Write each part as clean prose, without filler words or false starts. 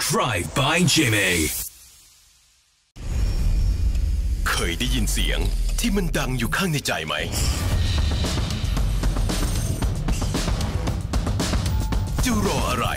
Drive by Jimmy เคยได้ยินเสียงที่มันดังอยู่ข้างในใจไหมจะรออะไร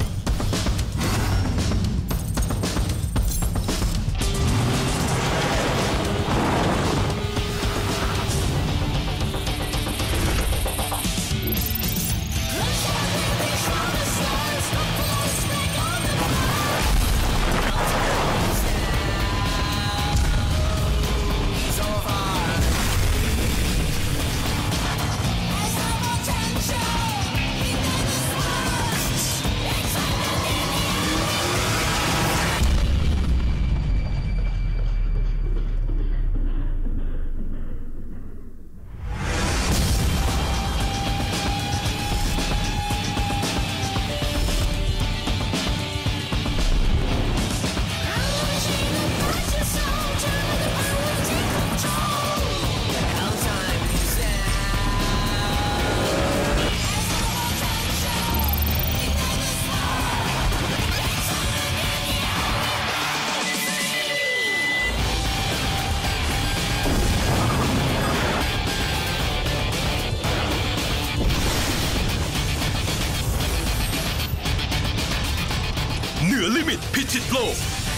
เหนือลิมิตพิชิตโลก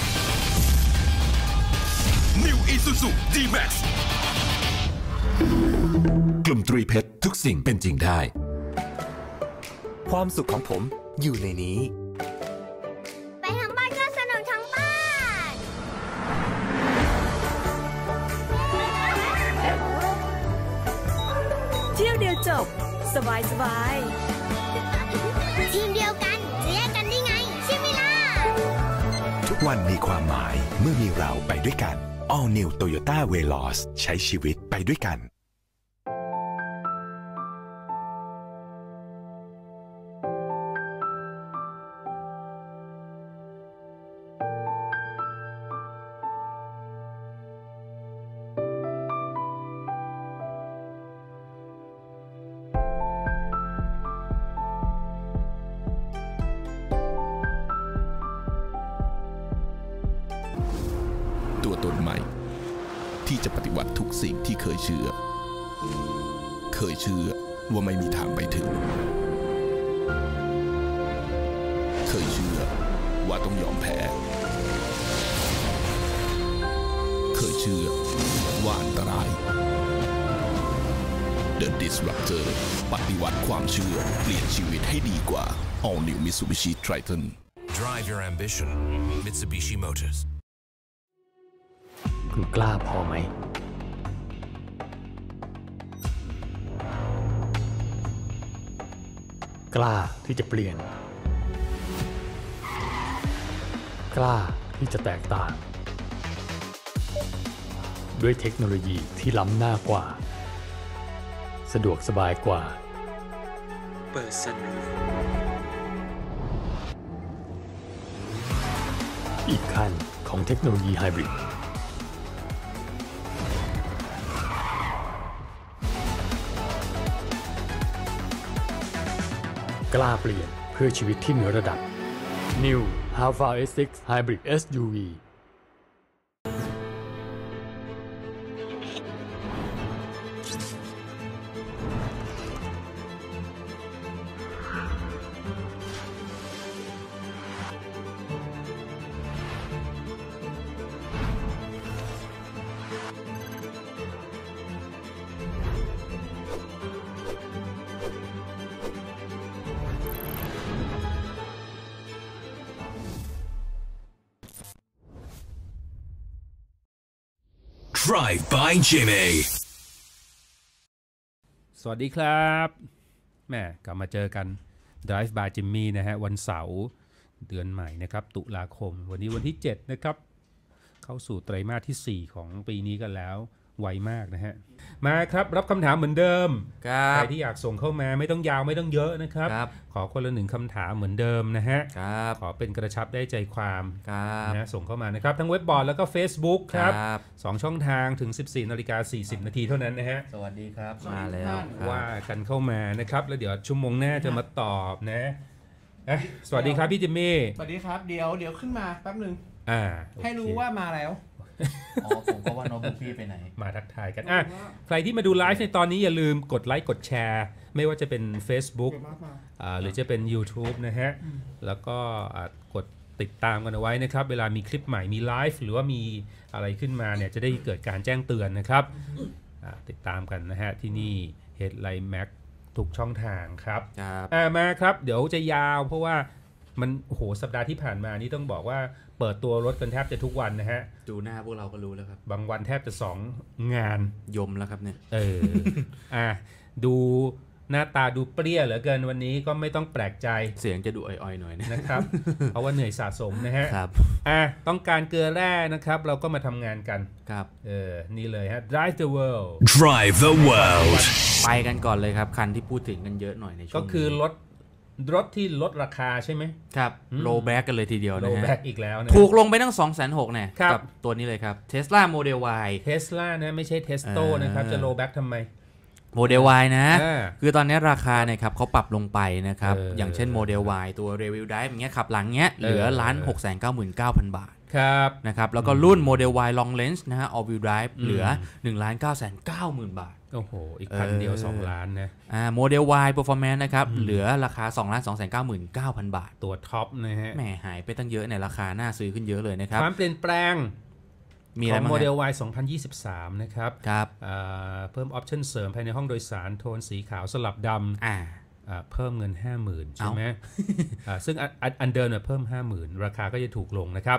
New Isuzu D-Max กลุ่มตรีเพชรทุกสิ่งเป็นจริงได้ความสุขของผมอยู่ในนี้ไปทางบ้านก็สนุกทั้งบ้านเที่ยวเดียวจบสบายทีมเดียวกันจะแยกกันได้ไงใช่ไหมล่ะทุกวันมีความหมายเมื่อมีเราไปด้วยกัน All New Toyota Veloz ใช้ชีวิตไปด้วยกันตัวตนใหม่ที่จะปฏิวัติทุกสิ่งที่เคยเชื่อว่าไม่มีทางไปถึงเคยเชื่อว่าต้องยอมแพ้เคยเชื่อว่าอันตราย The Disruptor ปฏิวัติความเชื่อเปลี่ยนชีวิตให้ดีกว่า All New Mitsubishi Triton Drive your ambition Mitsubishi Motors คุณกล้าพอไหมกล้าที่จะเปลี่ยนกล้าที่จะแตกต่างด้วยเทคโนโลยีที่ล้ำหน้ากว่าสะดวกสบายกว่าเปิดสนุกอีกขั้นของเทคโนโลยีไฮบริดกล้าเปลี่ยนเพื่อชีวิตที่เหนือระดับ New Alpha S6 Hybrid SUV Drive by Jimmy สวัสดีครับแม่กลับมาเจอกัน Drive by Jimmy นะฮะวันเสาร์เดือนใหม่นะครับตุลาคมวันนี้วันที่7นะครับเข้าสู่ไตรมาสที่4ของปีนี้กันแล้วไวมากนะฮะมาครับรับคำถามเหมือนเดิมใครที่อยากส่งเข้ามาไม่ต้องยาวไม่ต้องเยอะนะครับขอคนละ1คำถามเหมือนเดิมนะฮะขอเป็นกระชับได้ใจความนะส่งเข้ามานะครับทั้งเว็บบอร์ดแล้วก็ Facebook ครับ2ช่องทางถึง 14:40 นาทีเท่านั้นนะฮะสวัสดีครับมาแล้วว่ากันเข้ามานะครับแล้วเดี๋ยวชั่วโมงหน้าจะมาตอบนะสวัสดีครับพี่จิมมี่สวัสดีครับเดี๋ยวขึ้นมาแป๊บนึงให้รู้ว่ามาแล้วผมก็ว่าโน้ตบุ๊กพี่ไปไหนมาทักทายกันใครที่มาดูไลฟ์ในตอนนี้อย่าลืมกดไลค์กดแชร์ไม่ว่าจะเป็น Facebook หรือจะเป็น YouTube นะฮะแล้วก็กดติดตามกันเอาไว้นะครับเวลามีคลิปใหม่มีไลฟ์หรือว่ามีอะไรขึ้นมาเนี่ยจะได้เกิดการแจ้งเตือนนะครับติดตามกันนะฮะที่นี่ Headline Mac ทุกช่องทางครับมาครับเดี๋ยวจะยาวเพราะว่ามันโหสัปดาห์ที่ผ่านมานี่ต้องบอกว่าเปิดตัวรถกันแทบจะทุกวันนะฮะดูหน้าพวกเราก็รู้แล้วครับบางวันแทบจะ2งานยมแล้วครับเนี่ยดูหน้าตาดูเปรี้ยเหลือเกินวันนี้ก็ไม่ต้องแปลกใจเสียงจะดูอ่อยๆหน่อยนะครับเพราะว่าเหนื่อยสะสมนะฮะครับต้องการเกลือแร่นะครับเราก็มาทำงานกันครับนี่เลยฮะ Drive the World Drive the World ไปกันก่อนเลยครับคันที่พูดถึงกันเยอะหน่อยในช่วงก็คือรถที่ลดราคาใช่ไหมครับโลแบ็กกันเลยทีเดียวนะฮะโลแบ็กอีกแล้วนะถูกลงไปตั้ง 260,000 เนี่ยกับตัวนี้เลยครับ Tesla Model Y Tesla นะไม่ใช่ Testo นะครับจะโลแบ็กทำไม Model Y นะคือตอนนี้ราคาเนี่ยครับเขาปรับลงไปนะครับอย่างเช่น Model Y ตัว Rear-Wheel Drive อย่างเงี้ยขับหลังเงี้ยเหลือ 1,699,000 บาทนะครับแล้วก็รุ่น Model Y Long Range นะฮะ All-Wheel Drive เหลือ 1,990,000 บาทโอ้โหอีกคันเดียว2ล้านนะ Model Y Performance นะครับเหลือราคา 2,299,000 บาทตัวท็อปนะฮะแหมหายไปตั้งเยอะในราคาน่าซื้อขึ้นเยอะเลยนะครับความเปลี่ยนแปลงมีอะไรบ้าง Model Y 2023 นะครับเพิ่มออปชั่นเสริมภายในห้องโดยสารโทนสีขาวสลับดำเพิ่มเงิน 50,000 ใช่ไหมซึ่งอันเดิมเนี่ยเพิ่ม 50,000 ราคาก็จะถูกลงนะครับ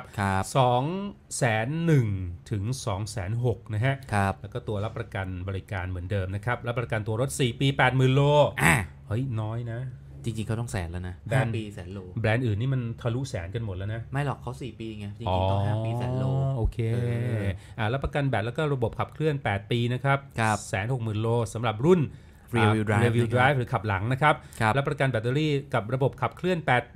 201,000 ถึง 206,000 นะฮะแล้วก็ตัวรับประกันบริการเหมือนเดิมนะครับรับประกันตัวรถ4 ปี 80,000 โลเฮ้ยน้อยนะจริงๆเขาต้องแสนแล้วนะ5 ปีแสนโลแบรนด์อื่นนี่มันทะลุแสนกันหมดแล้วนะไม่หรอกเขา4 ปีไงจริงๆต้อง5 ปีแสนโลโอเครับประกันแบตแล้วก็ระบบขับเคลื่อน8 ปีนะครับ 160,000 โลสำหรับรุ่นRear-Wheel Drive หรือขับหลังนะครับรับประกันแบตเตอรี่กับระบบขับเคลื่อน8 ปี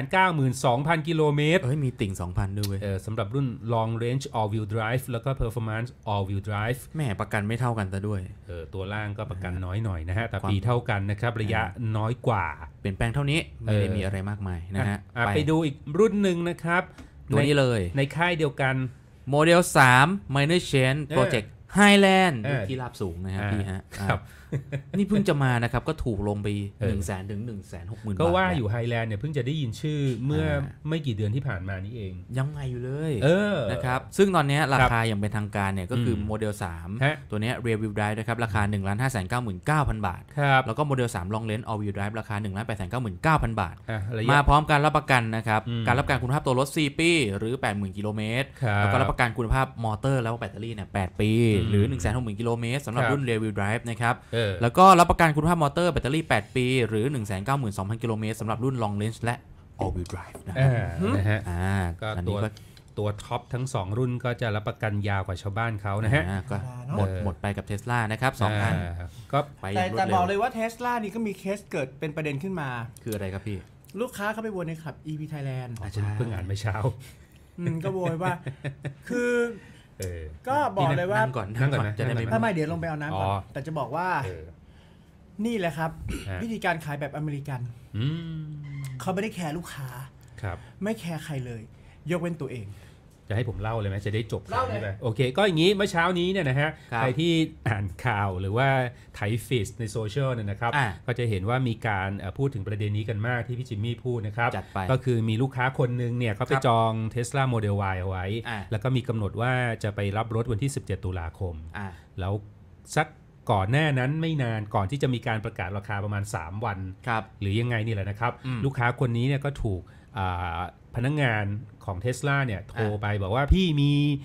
192,000 กิโลเมตรมีติ่ง 2,000 ด้วยสำหรับรุ่น Long Range All-Wheel Drive แล้วก็ Performance All-Wheel Drive แม่ประกันไม่เท่ากันซะด้วยตัวล่างก็ประกันน้อยหน่อยนะฮะแต่ปีเท่ากันนะครับระยะน้อยกว่าเปลี่ยนแปลงเท่านี้ไม่ได้มีอะไรมากมายนะฮะไปดูอีกรุ่นหนึ่งนะครับตัวนี้เลยในค่ายเดียวกัน Model 3 Minor Change Project Highland ที่ราบสูงนะฮะพี่ฮะนี่เพิ่งจะมานะครับก็ถูกลงไป 100,000 ถึง 160,000 บาทก็ว่าอยู่ไฮแลนด์เนี่ยเพิ่งจะได้ยินชื่อเมื่อไม่กี่เดือนที่ผ่านมานี้เองยังไงอยู่เลยนะครับซึ่งตอนนี้ราคาอย่างเป็นทางการเนี่ยก็คือโมเดล3ตัวนี้ Rear-Wheel Drive นะครับราคา 1,599,000 บาทแล้วก็โมเดล3 Long Range All-Wheel Drive ราคา 1,899,000 บาทมาพร้อมการรับประกันนะครับการรับประกันคุณภาพตัวรถ4 ปีหรือ 80,000 กิโลเมตรแล้วก็รับประกันคุณภาพมอเตอร์แล้วก็แบตเตอรี่เนี่ย8 ปีหรือ 160,000 กิโลเมตรสำหรับรุ่น Rear-Wheel Drive นะครับแล้วก็รับประกันคุณภาพมอเตอร์แบตเตอรี่8 ปีหรือ 192,000 กิโลเมตรสำหรับรุ่น Long Range และ All-Wheel Drive นะฮะก็ตัวท็อปทั้ง2รุ่นก็จะรับประกันยาวกว่าชาวบ้านเขานะฮะก็หมดไปกับ Tesla นะครับ2 อันก็แต่บอกเลยว่า Tesla นี่ก็มีเคสเกิดเป็นประเด็นขึ้นมาคืออะไรครับพี่ลูกค้าเขาไปวนในคลับ EP Thailand เพิ่งอ่านเมื่อเช้าก็โวยว่าคือก็บอกเลยว่านั่งก่อนจะได้ไม่เดี๋ยวลงไปเอาน้ำก่อนแต่จะบอกว่านี่แหละครับวิธีการขายแบบอเมริกันเขาไม่ได้แคร์ลูกค้าไม่แคร์ใครเลยยกเว้นตัวเองจะให้ผมเล่าเลยไหมจะได้จบข่าวนี้ไปโอเคก็อย่างนี้เมื่อเช้านี้เนี่ยนะฮะใครที่อ่านข่าวหรือว่าไถฟีดในโซเชียลเนี่ยนะครับก็จะเห็นว่ามีการพูดถึงประเด็นนี้กันมากที่พี่จิมมี่พูดนะครับก็คือมีลูกค้าคนนึงเนี่ยเขาไปจอง Tesla Model Y เอาไว้แล้วก็มีกำหนดว่าจะไปรับรถวันที่17 ตุลาคมแล้วสักก่อนหน้านั้นไม่นานก่อนที่จะมีการประกาศราคาประมาณ3 วันหรือยังไงนี่แหละนะครับลูกค้าคนนี้เนี่ยก็ถูกพนักงานของ Tesla เนี่ยโทรไปบอกว่าพี่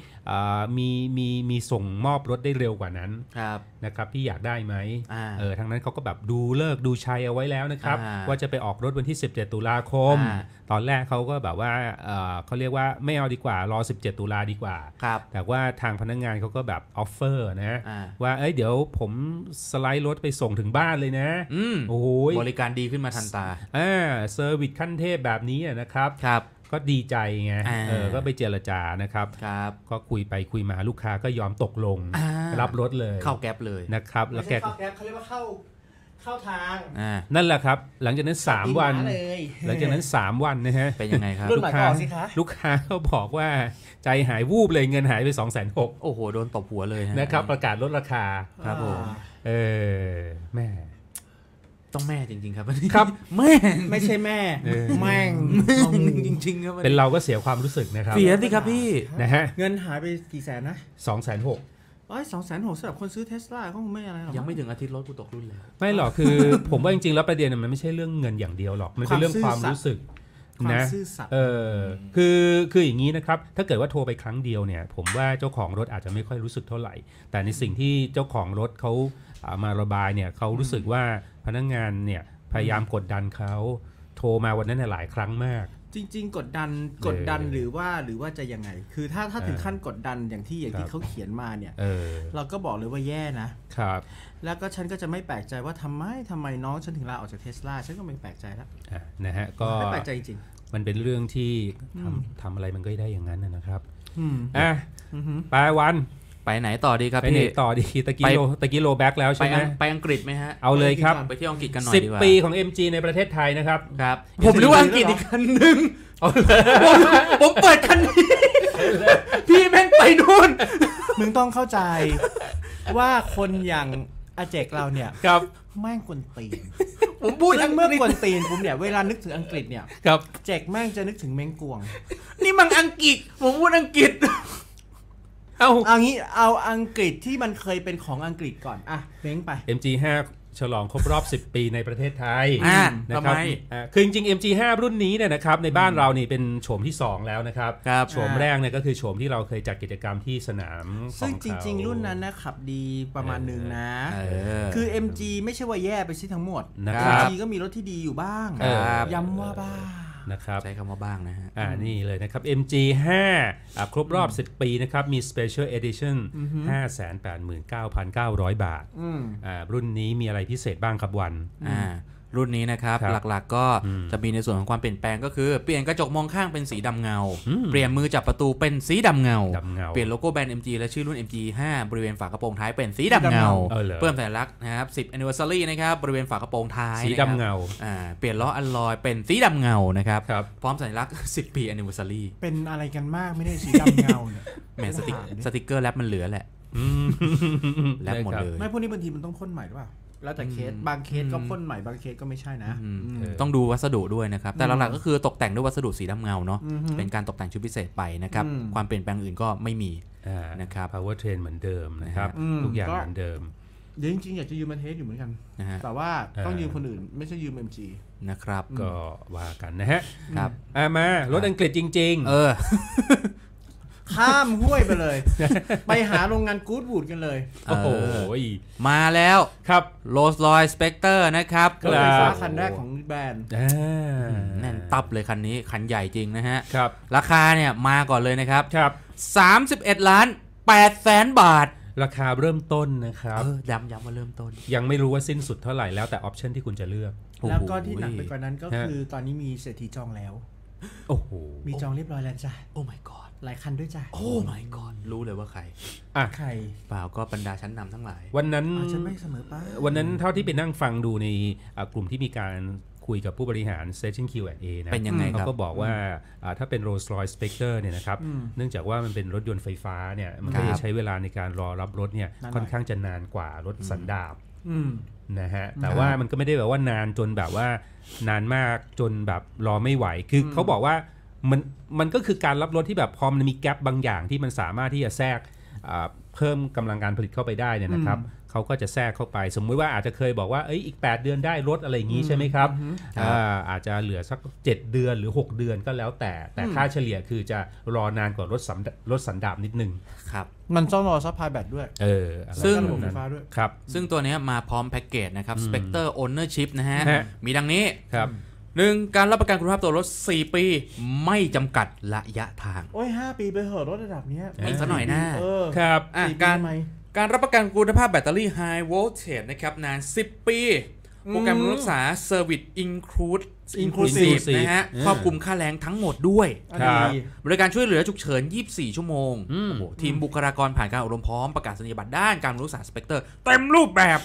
มีส่งมอบรถได้เร็วกว่านั้นนะครับพี่อยากได้ไหมทางนั้นเขาก็แบบดูเลิกดูชัยเอาไว้แล้วนะครับว่าจะไปออกรถวันที่17 ตุลาคมตอนแรกเขาก็แบบว่าเขาเรียกว่าไม่เอาดีกว่ารอ17 ตุลาดีกว่าแต่ว่าทางพนักงานเขาก็แบบออฟเฟอร์นะว่าเดี๋ยวผมสไลด์รถไปส่งถึงบ้านเลยนะโอ้โหบริการดีขึ้นมาทันตาเซอร์วิสขั้นเทพแบบนี้นะครับก็ดีใจไงก็ไปเจรจานะครับก็คุยไปคุยมาลูกค้าก็ยอมตกลงรับรถเลยเข้าแก๊ปเลยนะครับแล้วแกเข้าแก๊ปเขาเรียกว่าเข้าเข้าทางนั่นแหละครับหลังจากนั้น3วันหลังจากนั้น3วันนะฮะเป็นยังไงครับลูกค้าเขาบอกว่าใจหายวูบเลยเงินหายไป 260,000 โอ้โหโดนตบหัวเลยนะครับประกาศลดราคาครับผมแม่ต้องแม่จริงๆครับครับแม่ไม่ใช่แม่แม่งจริงๆครับเป็นเราก็เสียความรู้สึกนะครับเสียสิครับพี่นะฮะเงินหายไปกี่แสนนะ 260,000 260,000สำหรับคนซื้อ Tesla เขาคงไม่อะไรหรอกยังไม่ถึงอาทิตย์รถกูตกรุ่นเลยไม่หรอกคือ ผมว่าจริงๆแล้วประเด็นมันไม่ใช่เรื่องเงินอย่างเดียวหรอกมันเป็นเรื่องความรู้สึกนะคืออย่างนี้นะครับถ้าเกิดว่าโทรไปครั้งเดียวเนี่ยผมว่าเจ้าของรถอาจจะไม่ค่อยรู้สึกเท่าไหร่แต่ในสิ่งที่เจ้าของรถเขามาระบายเนี่ยเขารู้สึกว่าพนักงานเนี่ยพยายามกดดันเขาโทรมาวันนั้นหลายครั้งมากจริงๆกดดันหรือว่าจะยังไงคือถ้าถึงขั้นกดดันอย่างที่เขาเขียนมาเนี่ยเราก็บอกเลยว่าแย่นะครับแล้วก็ฉันก็จะไม่แปลกใจว่าทำไมน้องฉันถึงลาออกจาก Tesla ฉันก็ไม่แปลกใจแล้วนะฮะก็ไม่แปลกใจจริงมันเป็นเรื่องที่ทำอะไรมันก็ได้อย่างนั้นนะครับไปวันไปไหนต่อดีครับพี่ไปไหนต่อดีตะกี้โลแบ็กแล้วใช่ไหมไปอังกฤษไหมฮะเอาเลยครับไปที่อังกฤษกันหน่อยดีกว่า 10 ปีของ MG ในประเทศไทยนะครับครับผมรู้ว่าอังกฤษอีกคันนึงผมเปิดคันนี้พี่แม่งไปนู่นมึงต้องเข้าใจว่าคนอย่างอาเจกเราเนี่ยครับแม่งกวนตีนผมพูดทั้งเมื่อกวนตีนผมเนี่ยเวลานึกถึงอังกฤษเนี่ยครับเจกแม่งจะนึกถึงเม้งกวงนี่มันอังกฤษผมพูดอังกฤษเอางี้เอาอังกฤษที่มันเคยเป็นของอังกฤษก่อนเม้งไป MG5 ฉลองครบรอบ10 ปีในประเทศไทยนะครับคือจริงๆ MG5 รุ่นนี้เนี่ยนะครับในบ้านเรานี่เป็นโฉมที่2แล้วนะครับโฉมแรกเนี่ยก็คือโฉมที่เราเคยจัดกิจกรรมที่สนามซึ่งจริงๆรุ่นนั้นนะขับดีประมาณนึงนะคือ MG ไม่ใช่ว่าแย่ไปซิทั้งหมด MG ก็มีรถที่ดีอยู่บ้างย้ำว่าบ้างนะครับใช้คำว่าบ้างนะฮะนี่เลยนะครับ MG5 ครบรอบ10 ปีนะครับมี Special Edition 589,900 บาทรุ่นนี้มีอะไรพิเศษบ้างครับวันรุ่นนี้นะครับหลักๆก็จะมีในส่วนของความเปลี่ยนแปลงก็คือเปลี่ยนกระจกมองข้างเป็นสีดำเงาเปลี่ยนมือจับประตูเป็นสีดำเงาเปลี่ยนโลโก้แบรนด์ MG และชื่อรุ่น MG5 บริเวณฝากระโปรงท้ายเป็นสีดำเงาเพิ่มสัญลักษณ์นะครับ10 Anniversary นะครับบริเวณฝากระโปรงท้ายสีดำเงาเปลี่ยนล้ออัลลอยเป็นสีดำเงานะครับพร้อมสัญลักษณ์10 ปี Anniversary เป็นอะไรกันมากไม่ได้สีดำเงาเนี่ยแหมสติ๊กเกอร์แรปมันเหลือแหละแรปหมดเลยไม่พวกนี้บางทีมันต้องพ่นใหม่หรือเปล่าแล้วแต่เคสบางเคสก็พ่นใหม่บางเคสก็ไม่ใช่นะต้องดูวัสดุด้วยนะครับแต่หลักๆก็คือตกแต่งด้วยวัสดุสีดำเงาเนาะเป็นการตกแต่งชุดพิเศษไปนะครับความเปลี่ยนแปลงอื่นก็ไม่มีนะครับ power train เหมือนเดิมนะครับทุกอย่างเหมือนเดิมเดี๋ยวจริงๆอยากจะยืมมาเทสอยู่เหมือนกันแต่ว่าต้องยืมคนอื่นไม่ใช่ยืม MG นะครับก็ว่ากันนะฮะครับมารถอังกฤษจริงๆข้ามห้วยไปเลยไปหาโรงงานกู๊ดวูดกันเลยโอ้โหมาแล้วครับ Rolls-Royce Spectre นะครับรถไฟฟ้าคันแรกของแบรนด์แน่นตับเลยคันนี้คันใหญ่จริงนะฮะครับราคาเนี่ยมาก่อนเลยนะครับ31,800,000 บาทราคาเริ่มต้นนะครับย้ำว่าเริ่มต้นยังไม่รู้ว่าสิ้นสุดเท่าไหร่แล้วแต่ออปชั่นที่คุณจะเลือกแล้วก็ที่หนักไปกว่านั้นก็คือตอนนี้มีเศรษฐีจองแล้วโอ้โหมีจองเรียบร้อยแล้วจ้ะโอ้ my god หลายคันด้วยจ้ะโอ้ my god รู้เลยว่าใครใครเปล่าก็บรรดาชั้นนำทั้งหลายวันนั้นฉันไม่เสมอไปวันนั้นเท่าที่ไปนั่งฟังดูในกลุ่มที่มีการคุยกับผู้บริหาร Session Q&A นะเป็นยังไงครับเขาก็บอกว่าถ้าเป็น Rolls-Royce Spectre เนี่ยนะครับเนื่องจากว่ามันเป็นรถยนต์ไฟฟ้าเนี่ยมันก็จะใช้เวลาในการรอรับรถเนี่ยค่อนข้างจะนานกว่ารถสันดาปนะฮะแต่ว่ามันก็ไม่ได้แบบว่านานจนแบบว่านานมากจนแบบรอไม่ไหวคือเขาบอกว่ามันก็คือการรับรถที่แบบพอมันมีแกลบบางอย่างที่มันสามารถที่จะแทรกเพิ่มกำลังการผลิตเข้าไปได้เนี่ยนะครับเขาก็จะแทรกเข้าไปสมมุติว่าอาจจะเคยบอกว่าอีก8 เดือนได้รถอะไรอย่างนี้ใช่ไหมครับอาจจะเหลือสัก7 เดือนหรือ6 เดือนก็แล้วแต่ค่าเฉลี่ยคือจะรอนานกว่ารถสันดาปนิดนึงครับมันต้องรอซัพพลายแบตด้วยซึ่งครับซึ่งตัวนี้มาพร้อมแพ็กเกจนะครับ Spectre Ownership นะฮะมีดังนี้ครับ 1การรับประกันคุณภาพตัวรถ4 ปีไม่จำกัดระยะทาง 5 ปีไปเหอะรถระดับนี้อีกสักหน่อยนะครับการรับประกันคุณภาพแบตเตอรี่ High Voltage นะครับนาน10 ปีโปรแกรมรักษา Service Inclusive นะฮะครอบคลุมค่าแรงทั้งหมดด้วยบริการช่วยเหลือฉุกเฉิน24 ชั่วโมงทีมบุคลากรผ่านการอบรมพร้อมประกาศนียบัตรด้านการรักษา Spectre เต็มรูปแบบ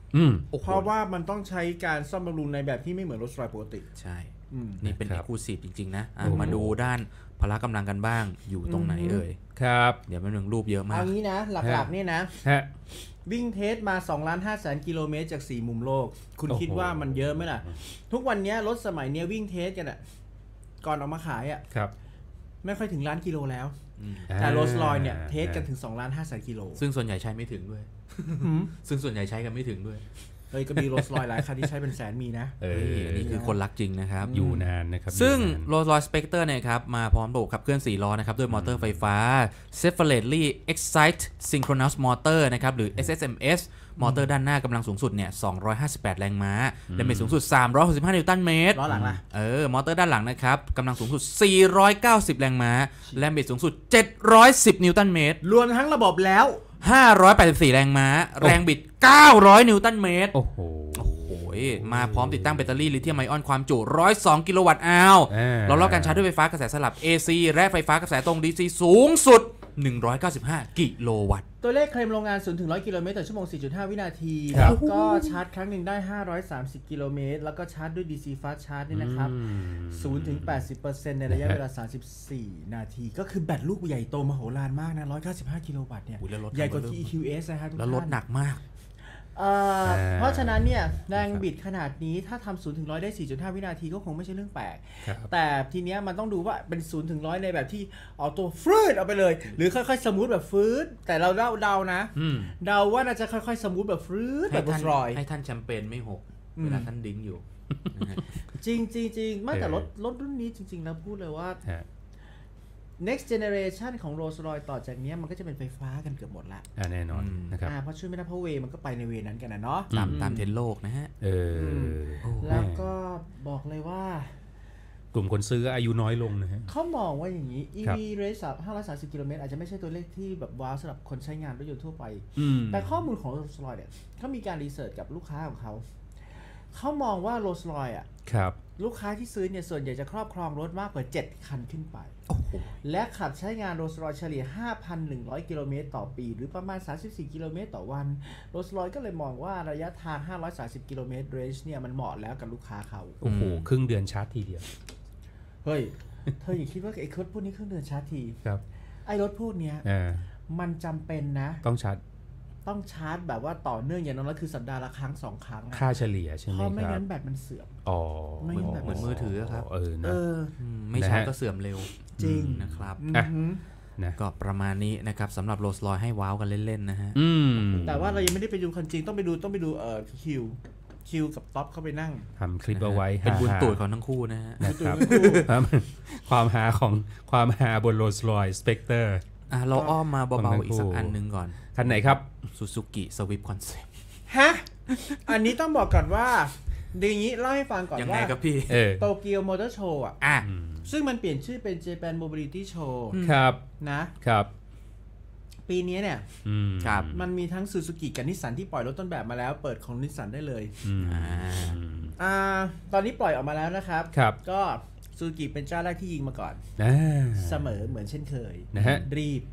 เพราะว่ามันต้องใช้การซ่อมบำรุงในแบบที่ไม่เหมือนรถสไลด์ปกติใช่นี่เป็น Exclusive จริงๆนะมาดูด้านพละกำลังกันบ้างอยู่ตรงไหนเอ่ยครับเดี๋ยวมันหนึ่งรูปเยอะมากเอางี้นะหลักๆนี่นะวิ่งเทสมา 2,500,000 กิโลเมตรจาก4มุมโลกคุณคิดว่ามันเยอะไหมล่ะทุกวันนี้รถสมัยนี้วิ่งเทสกันอ่ะก่อนออกมาขายอ่ะไม่ค่อยถึงล้านกิโลแล้วแต่โรลส์รอยซ์เนี่ยเทสกันถึง 2,500,000 กิโลซึ่งส่วนใหญ่ใช้ไม่ถึงด้วยซึ่งส่วนใหญ่ใช้กันไม่ถึงด้วยก็มีโรลส์รอยซ์หลายคันที่ใช้เป็นแสนมีนะนี่คือคนรักจริงนะครับอยู่นานนะครับซึ่งโรลส์รอยซ์สเปกเตอร์เนี่ยครับมาพร้อมระบบขับเคลื่อน4ล้อนะครับด้วยมอเตอร์ไฟฟ้า Separately Excite Synchronous Motor นะครับหรือ SSMS มอเตอร์ด้านหน้ากำลังสูงสุดเนี่ย258แรงม้าและเมตรสูงสุด365นิวตันเมตรล้อหลังล่ะมอเตอร์ด้านหลังนะครับกำลังสูงสุด490แรงม้าและเมตรสูงสุด710นิวตันเมตรรวมทั้งระบบแล้ว 584แรงม้าแรงบิด900นิวตันเมตรโอ้โหมาพร้อมติดตั้งแบตเตอรี่ลิเธียมไอออนความจุ102กิโลวัตต์อาวรองรับการชาร์จด้วยไฟฟ้ากระแสสลับ AC และไฟฟ้ากระแสตรง DC สูงสุด195กิโลวัตต์ตัวเลขเคลมโรงงาน0 ถึง 100 กิโลเมตรต่อชั่วโมง 4.5 วินาทีแล้วก็ชาร์จครั้งหนึ่งได้530กิโลเมตรแล้วก็ชาร์จด้วย DC Fast Charge นี่นะครับ0 ถึง 80% ในระยะเวลา34นาทีก็คือแบตลูกใหญ่โตมโหฬารมากนะ195กิโลวัตต์เนี่ยใหญ่กว่า EQS นะครับทุกท่านแล้วรถหนักมากเพราะฉะนั้นเนี่ยแรงบิดขนาดนี้ถ้าทำ0 ถึง 100 ได้ 4.5 วินาทีก็คงไม่ใช่เรื่องแปลกแต่ทีเนี้ยมันต้องดูว่าเป็น0 ถึง 100ในแบบที่เอาตัวฟืดเอาไปเลยหรือค่อยๆสมูทแบบฟืดแต่เราเดานะเดาว่าน่าจะค่อยๆสมูทแบบฟืดแบบรอยให้ท่านแชมเปญไม่หกเวลาท่านดิ้งอยู่จริงไม่แต่รถรุ่นนี้จริงๆแล้วพูดเลยว่าnext generation ของ Rolls-Royce ต่อจากนี้มันก็จะเป็นไฟฟ้ากันเกือบหมดละแน่นอนนะครับเพราะช่วยไม่ได้เพราะเวมันก็ไปในเวนั้นกันนะเนาะตามเทรนด์โลกนะฮะแล้วก็บอกเลยว่ากลุ่มคนซื้ออายุน้อยลงนะฮะเขามองว่าอย่างนี้ EV range 530 กิโลเมตรอาจจะไม่ใช่ตัวเลขที่แบบว้าวสำหรับคนใช้งานรถยนต์ทั่วไปแต่ข้อมูลของ Rolls-Royce เนี่ยเขามีการรีเสิร์ชกับลูกค้าของเขามองว่า Rolls-Royce อ่ะลูกค้าที่ซื้อเนี่ยส่วนใหญ่จะครอบครองรถมากกว่า7คันขึ้นไปและขับใช้งาน Rolls-Royce เฉลี่ย 5,100 กิโลเมตรต่อปีหรือประมาณ34กิโลเมตรต่อวัน Rolls-Royce ก็เลยมองว่าระยะทาง530กิโลเมตร range เนี่ยมันเหมาะแล้วกับลูกค้าเขาโอ้โหครึ่งเดือนชาร์จทีเดียวเฮ้ยเธออย่าคิดว่าไอ้รถพวกนี้ครึ่งเดือนชาร์จทีครับไอ้รถพวกเนี้ยมันจำเป็นนะต้องชาร์จแบบว่าต่อเนื่องอย่างนั้นคือสัปดาห์ละครั้ง2ครั้งค่าเฉลี่ยใช่ไหมครับเพราะไม่งั้นแบตมันเสื่อมเหมือนมือถือครับไม่ชาร์จก็เสื่อมเร็วจริงนะครับก็ประมาณนี้นะครับสำหรับ Rolls-Royce ให้ว้าวกันเล่นๆนะฮะแต่ว่าเรายังไม่ได้ไปดูคันจริงต้องไปดูคิวกับท็อปเข้าไปนั่งทำคลิปเอาไว้เป็นบุญตูดของทั้งคู่นะฮะความหาบน Rolls-Royce Spectre เราอ้อมมาเบาๆอีกสักอันนึงก่อนคันไหนครับ Suzuki Swift Concept ฮะอันนี้ต้องบอกก่อนว่าอย่างนี้เล่าให้ฟังก่อนว่ายังไงครับพี่โตเกียวมอเตอร์โชว์อ่ะซึ่งมันเปลี่ยนชื่อเป็น Japan Mobility Show ครับนะครับปีนี้เนี่ยมันมีทั้ง Suzuki กับ Nissan ที่ปล่อยรถต้นแบบมาแล้วเปิดของ Nissan ได้เลยตอนนี้ปล่อยออกมาแล้วนะครับก็ซูซูกิเป็นเจ้าแรกที่ยิงมาก่อนเสมอเหมือนเช่นเคยนะฮะรีบ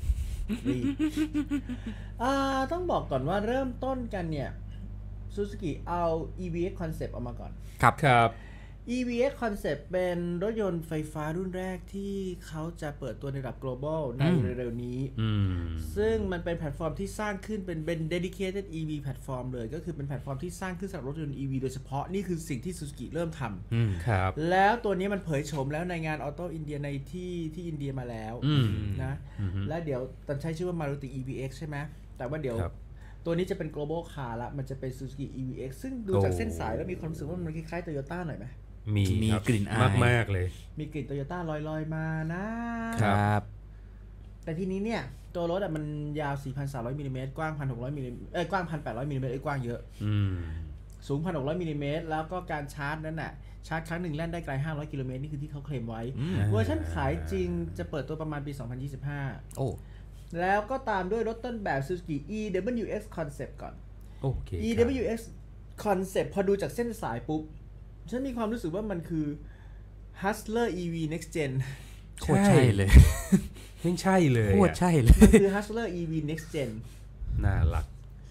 ต้องบอกก่อนว่าเริ่มต้นกันเนี่ยซูซูกิเอา EVX Concept ออกมาก่อนครับ EVX Concept เป็นรถยนต์ไฟฟ้ารุ่นแรกที่เขาจะเปิดตัวในระดับ global ในเร็วๆนี้ซึ่งมันเป็นแพลตฟอร์มที่สร้างขึ้นเป็น dedicated EV แพลตฟอร์มเลยก็คือเป็นแพลตฟอร์มที่สร้างขึ้นสำหรับรถยนต์ EV โดยเฉพาะนี่คือสิ่งที่ซูซูกิเริ่มทำครับแล้วตัวนี้มันเผยโฉมแล้วในงาน Auto India ในที่อินเดียมาแล้วนะและเดี๋ยวตั้งใช้ชื่อว่า Maruti EVX ใช่ไหมแต่ว่าเดี๋ยวตัวนี้จะเป็น global car ละมันจะเป็น Suzuki EVX ซึ่งดูจากเส้นสายแล้วมีความรู้สึกว่ามันคล้ายๆ Toyota หน่อยไหมมีกลิ่นอายมากๆเลยมีกลิ่นโตโยต้าลอยๆมานะครับแต่ทีนี้เนี่ยตัวรถมันยาว 4,300 มิลลิเมตรกว้าง 1,600 มิลลิเมตรกว้าง 1,800 มิลลิเมตรกว้างเยอะสูง 1,600 มิลลิเมตรแล้วก็การชาร์จนั้นน่ะชาร์จครั้งหนึ่งแล่นได้ไกล500 กิโลเมตรนี่คือที่เขาเคลมไว้เวอร์ชันขายจริงจะเปิดตัวประมาณปี 2025แล้วก็ตามด้วยรถต้นแบบ Suzuki EWX Concept ก่อน EWX Concept พอดูจากเส้นสายปุ๊บฉันมีความรู้สึกว่ามันคือ Hustler EV Next Gen โคตรใช่เลยไม่ใช่เลยโคตรใช่เลยมันคือ Hustler EV Next Gen น่ารัก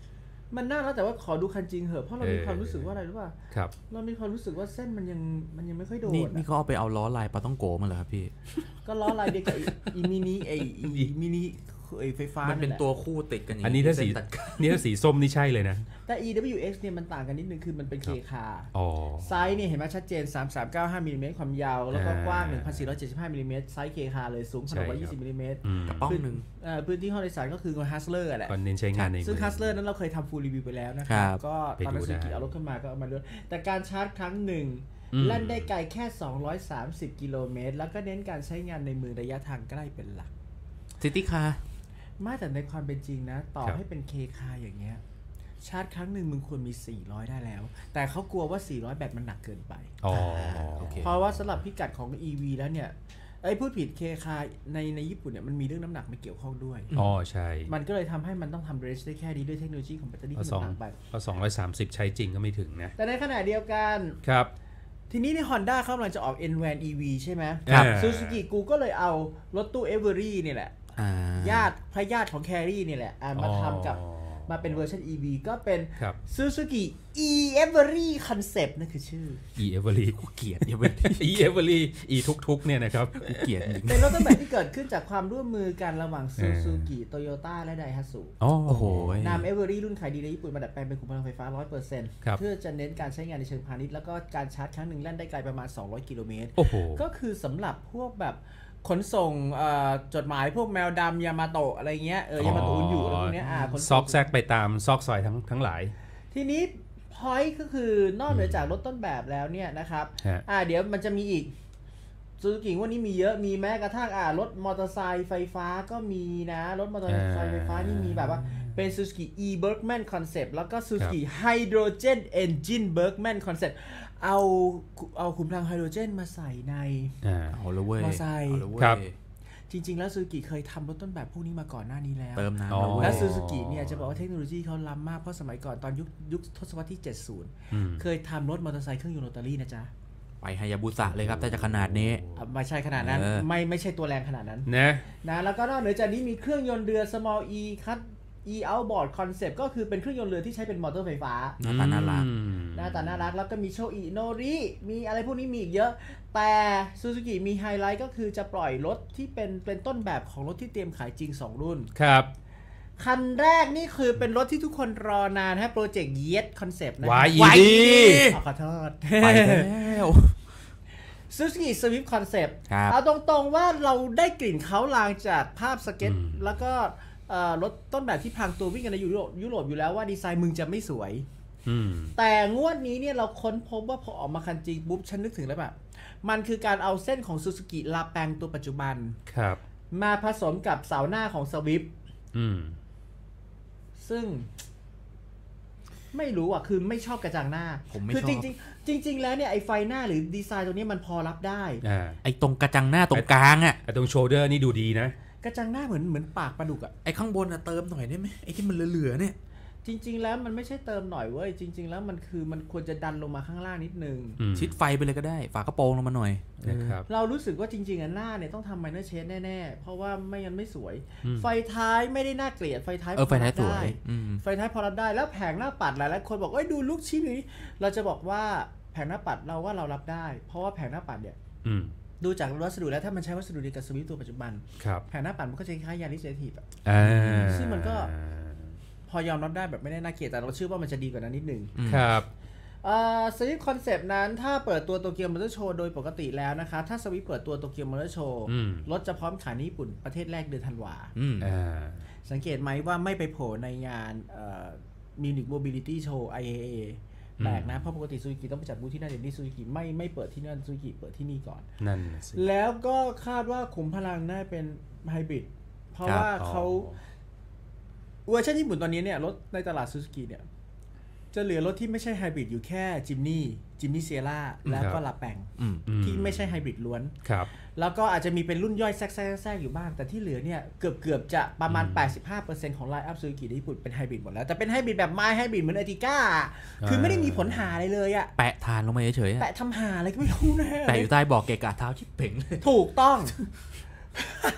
มันน่ารักแต่ว่าขอดูคันจริงเหอะเพราะเรามีความรู้สึกว่าอะไรรู้ป่ะครับเรามีความรู้สึกว่าเส้นมันยังไม่ค่อยโดดนี่เขาเอาไปเอาล้อลายปลาต้องโกมาเหรอครับพี่ก็ล้อลายเดียวกับอีมินิไฟฟ้ามันเป็นตัวคู่ติดกันอย่างอันนี้ถ้าสีส้มนี่ใช่เลยนะแต่ EWX เนี่ยมันต่างกันนิดนึงคือมันเป็น K คาไซส์เนี่ยเห็นไหมชัดเจน3395มิลลิเมตรความยาวแล้วก็กว้าง 1475มิลลิเมตรไซส์ K คาเลยสูง620มิลลิเมตรป้องนึงพื้นที่ห้องโดยสารก็คือฮัสเลอร์แหละก่อนเน้นใช้งานซึ่งฮัสเลอร์นั้นเราเคยทำฟูลรีวิวไปแล้วนะครับก็ตอนนั้นซูซูกิเอารถขึ้นมาก็เอามาด้วยแต่การชาร์จครั้งหนึ่งลั่นได้ไกลแค่230กิโลเมตรแล้วก็เน้นการใช้งานในเมืองระยะทางใกล้เป็นหลักซิตี้คาร์ไม่แต่ในความเป็นจริงนะต่อให้เป็นเคคาอย่างเงี้ยชาร์จครั้งหนึ่งมึงควรมี400ได้แล้วแต่เขากลัวว่า400แบตมันหนักเกินไปเพราะว่าสำหรับพิกัดของ EV แล้วเนี่ยพูดผิดเคคาในญี่ปุ่นเนี่ยมันมีเรื่องน้ำหนักมาเกี่ยวข้องด้วยใช่มันก็เลยทำให้มันต้องทำเรนจ์ได้แค่นี้ด้วยเทคโนโลยีของแบตเตอรี่ที่มันต่างไปเพราะ230ใช้จริงก็ไม่ถึงนะแต่ในขณะเดียวกันครับทีนี้ใน Honda เขากำลังจะออก N-Van EV ใช่ไหมซูซูกิกูก็เลยเอารถตู้ Every นี่แหละพญาติของแครี่นี่แหละมาทำกับมาเป็นเวอร์ชัน EV ก็เป็น Suzuki E-Every Concept นั่นคือชื่อ E-Every กูเกลียด E-Every E ทุกๆเนี่ยนะครับกูเกลียดเป็นรถตั้งแต่ที่เกิดขึ้นจากความร่วมมือกันระหว่าง Suzuki Toyota และ Daihatsu นำ Every รุ่นขายดีในญี่ปุ่นมาดัดแปลงเป็นขุมพลังไฟฟ้า 100% เพื่อจะเน้นการใช้งานในเชิงพาณิชย์แล้วก็การชาร์จครั้งหนึ่งแล่นได้ไกลประมาณ200กิโลเมตรก็คือสำหรับพวกแบบขนส่งจดหมายพวกแมวดำยามาโตะอะไรเงี้ยยามาโตะอุ่นอยู่อะไรพวกเนี้ยซอกแซกไปตามซอกซอยทั้งหลายทีนี้พอยต์ก็คือนอกเหนือจากรถต้นแบบแล้วเนี่ยนะครับเดี๋ยวมันจะมีอีกซูซูกิวันนี้มีเยอะมีแม้กระทั่งรถมอเตอร์ไซค์ไฟฟ้าก็มีนะรถมอเตอร์ไซค์ไฟฟ้านี่มีแบบว่าเป็น Suzuki E-Bergman Concept แล้วก็ Suzuki Hydrogen Engine Bergman Concept เอาขุมพลังไฮโดรเจนมาใส่ในมอเตอร์ไซค์จริงๆแล้วซูซูกิเคยทำรถต้นแบบพวกนี้มาก่อนหน้านี้แล้วเติมน้ำและซูซูกิเนี่ยจะบอกว่าเทคโนโลยีเขาล้ำมากเพราะสมัยก่อนตอนยุคทศวรรษที่70เคยทำรถมอเตอร์ไซค์เครื่องยนต์โรตารี่นะจ๊ะไปฮายาบุสะเลยครับแต่จะขนาดนี้ไม่ใช่ขนาดนั้นไม่ใช่ตัวแรงขนาดนั้นนะแล้วก็นอกเหนือจากนี้มีเครื่องยนต์เรือ small e คัทE-Outboard Concept ก็คือเป็นเครื่องยนต์เรือที่ใช้เป็นมอเตอร์ไฟฟ้าหน้าตาน่ารักแล้วก็มีโชอิโนริมีอะไรพวกนี้มีอีกเยอะแต่ซูซูกิมีไฮไลท์ก็คือจะปล่อยรถที่เป็นต้นแบบของรถที่เตรียมขายจริง2รุ่นครับคันแรกนี่คือเป็นรถที่ทุกคนรอนานฮะโปรเจกต์ YET Concept นะ YED ขอโทษไปแล้ว Suzuki Swift Concept เอาตรงๆว่าเราได้กลิ่นเขาลางจากภาพสเก็ตแล้วก็รถต้นแบบที่พรางตัววิ่งกันในยุโรปอยู่แล้วว่าดีไซน์มึงจะไม่สวยแต่งวดนี้เนี่ยเราค้นพบว่าพอออกมาคันจริงปุ๊บฉันนึกถึงแล้วแบบมันคือการเอาเส้นของซูซูกิลาแปงตัวปัจจุบันมาผสมกับเสาหน้าของสวิฟต์ซึ่งไม่รู้อ่ะคือไม่ชอบกระจังหน้าคือจริงแล้วเนี่ยไอ้ไฟหน้าหรือดีไซน์ตัวนี้มันพอรับได้ไอ้ตรงกระจังหน้าตรงกลางอ่ะไอ้ตรงโชเดอร์นี่ดูดีนะกระจังหน้าเหมือนปากปลาดุกอะไอ้ข้างบนอะเติมหน่อยได้ไหมไอ้ที่มันเหลือๆเนี่ยจริงๆแล้วมันไม่ใช่เติมหน่อยเว้ยจริงๆแล้วมันควรจะดันลงมาข้างล่างนิดนึงชิดไฟไปเลยก็ได้ฝากระโปรงลงมาหน่อยนะครับเรารู้สึกว่าจริงๆหน้าเนี่ยต้องทำไมเนอร์เชดแน่ๆเพราะว่าไม่งั้นไม่สวยไฟท้ายไม่ได้น่าเกลียดไฟท้ายไฟท้ายสวยไฟท้ายพอรับได้แล้วแผงหน้าปัดหลายๆคนบอกดูลุคชิ้นนี้เราจะบอกว่าแผงหน้าปัดเรารับได้เพราะว่าแผงหน้าปัดเนี่ยดูจากวัสดุแล้วถ้ามันใช้วัสดุเดียวกับสวิฟต์ตัวปัจจุบันแผงหน้าปัดมันก็จะคล้ายยาริสเซทีฟซึ่งมันก็พอยอมรับได้แบบไม่ได้น่าเกลียดแต่เราเชื่อว่ามันจะดีกว่านั้นนิดนึงครับสวิฟต์คอนเซปต์นั้นถ้าเปิดตัวโตเกียวมอเตอร์โชว์โดยปกติแล้วนะคะถ้าสวิฟต์เปิดตัวโตเกียวมอเตอร์โชว์รถจะพร้อมขายในญี่ปุ่นประเทศแรกเดือนธันวาสังเกตไหมว่าไม่ไปโผล่ในงานMunich Mobility Show IAAแปลกนะเพราะปกติซูซูกิต้องไปจัดบูธที่นั่นเดี๋ยวนี้ซูซูกิไม่เปิดที่นั่นซูซูกิเปิดที่นี่ก่อนนั่นแล้วก็คาดว่าขุมพลังน่าเป็นไฮบริดเพราะว่าเขาเวอร์ชันญี่ปุ่นตอนนี้เนี่ยรถในตลาดซูซูกิเนี่ยจะเหลือรถที่ไม่ใช่ไฮบริดอยู่แค่จิมนี่เซียร่าแล้วก็ลาแปงที่ไม่ใช่ไฮบริดล้วนแล้วก็อาจจะมีเป็นรุ่นย่อยแทรกอยู่บ้างแต่ที่เหลือเนี่ยเกือบจะประมาณ 85% ของไลน์อัพซูซูกิในญี่ปุ่นเป็นไฮบริดหมดแล้วแต่เป็นไฮบริดแบบไม้ไฮบริดเหมือนอาร์ติก้าคือไม่ได้มีผลหาอะไรเลยอะแปะทานลงมาเฉยๆแปะทำหาอะไรก็ไม่รู้นะแปะอยู่ใต้บอกเกะกะเท้าชิบเป่งถูกต้อง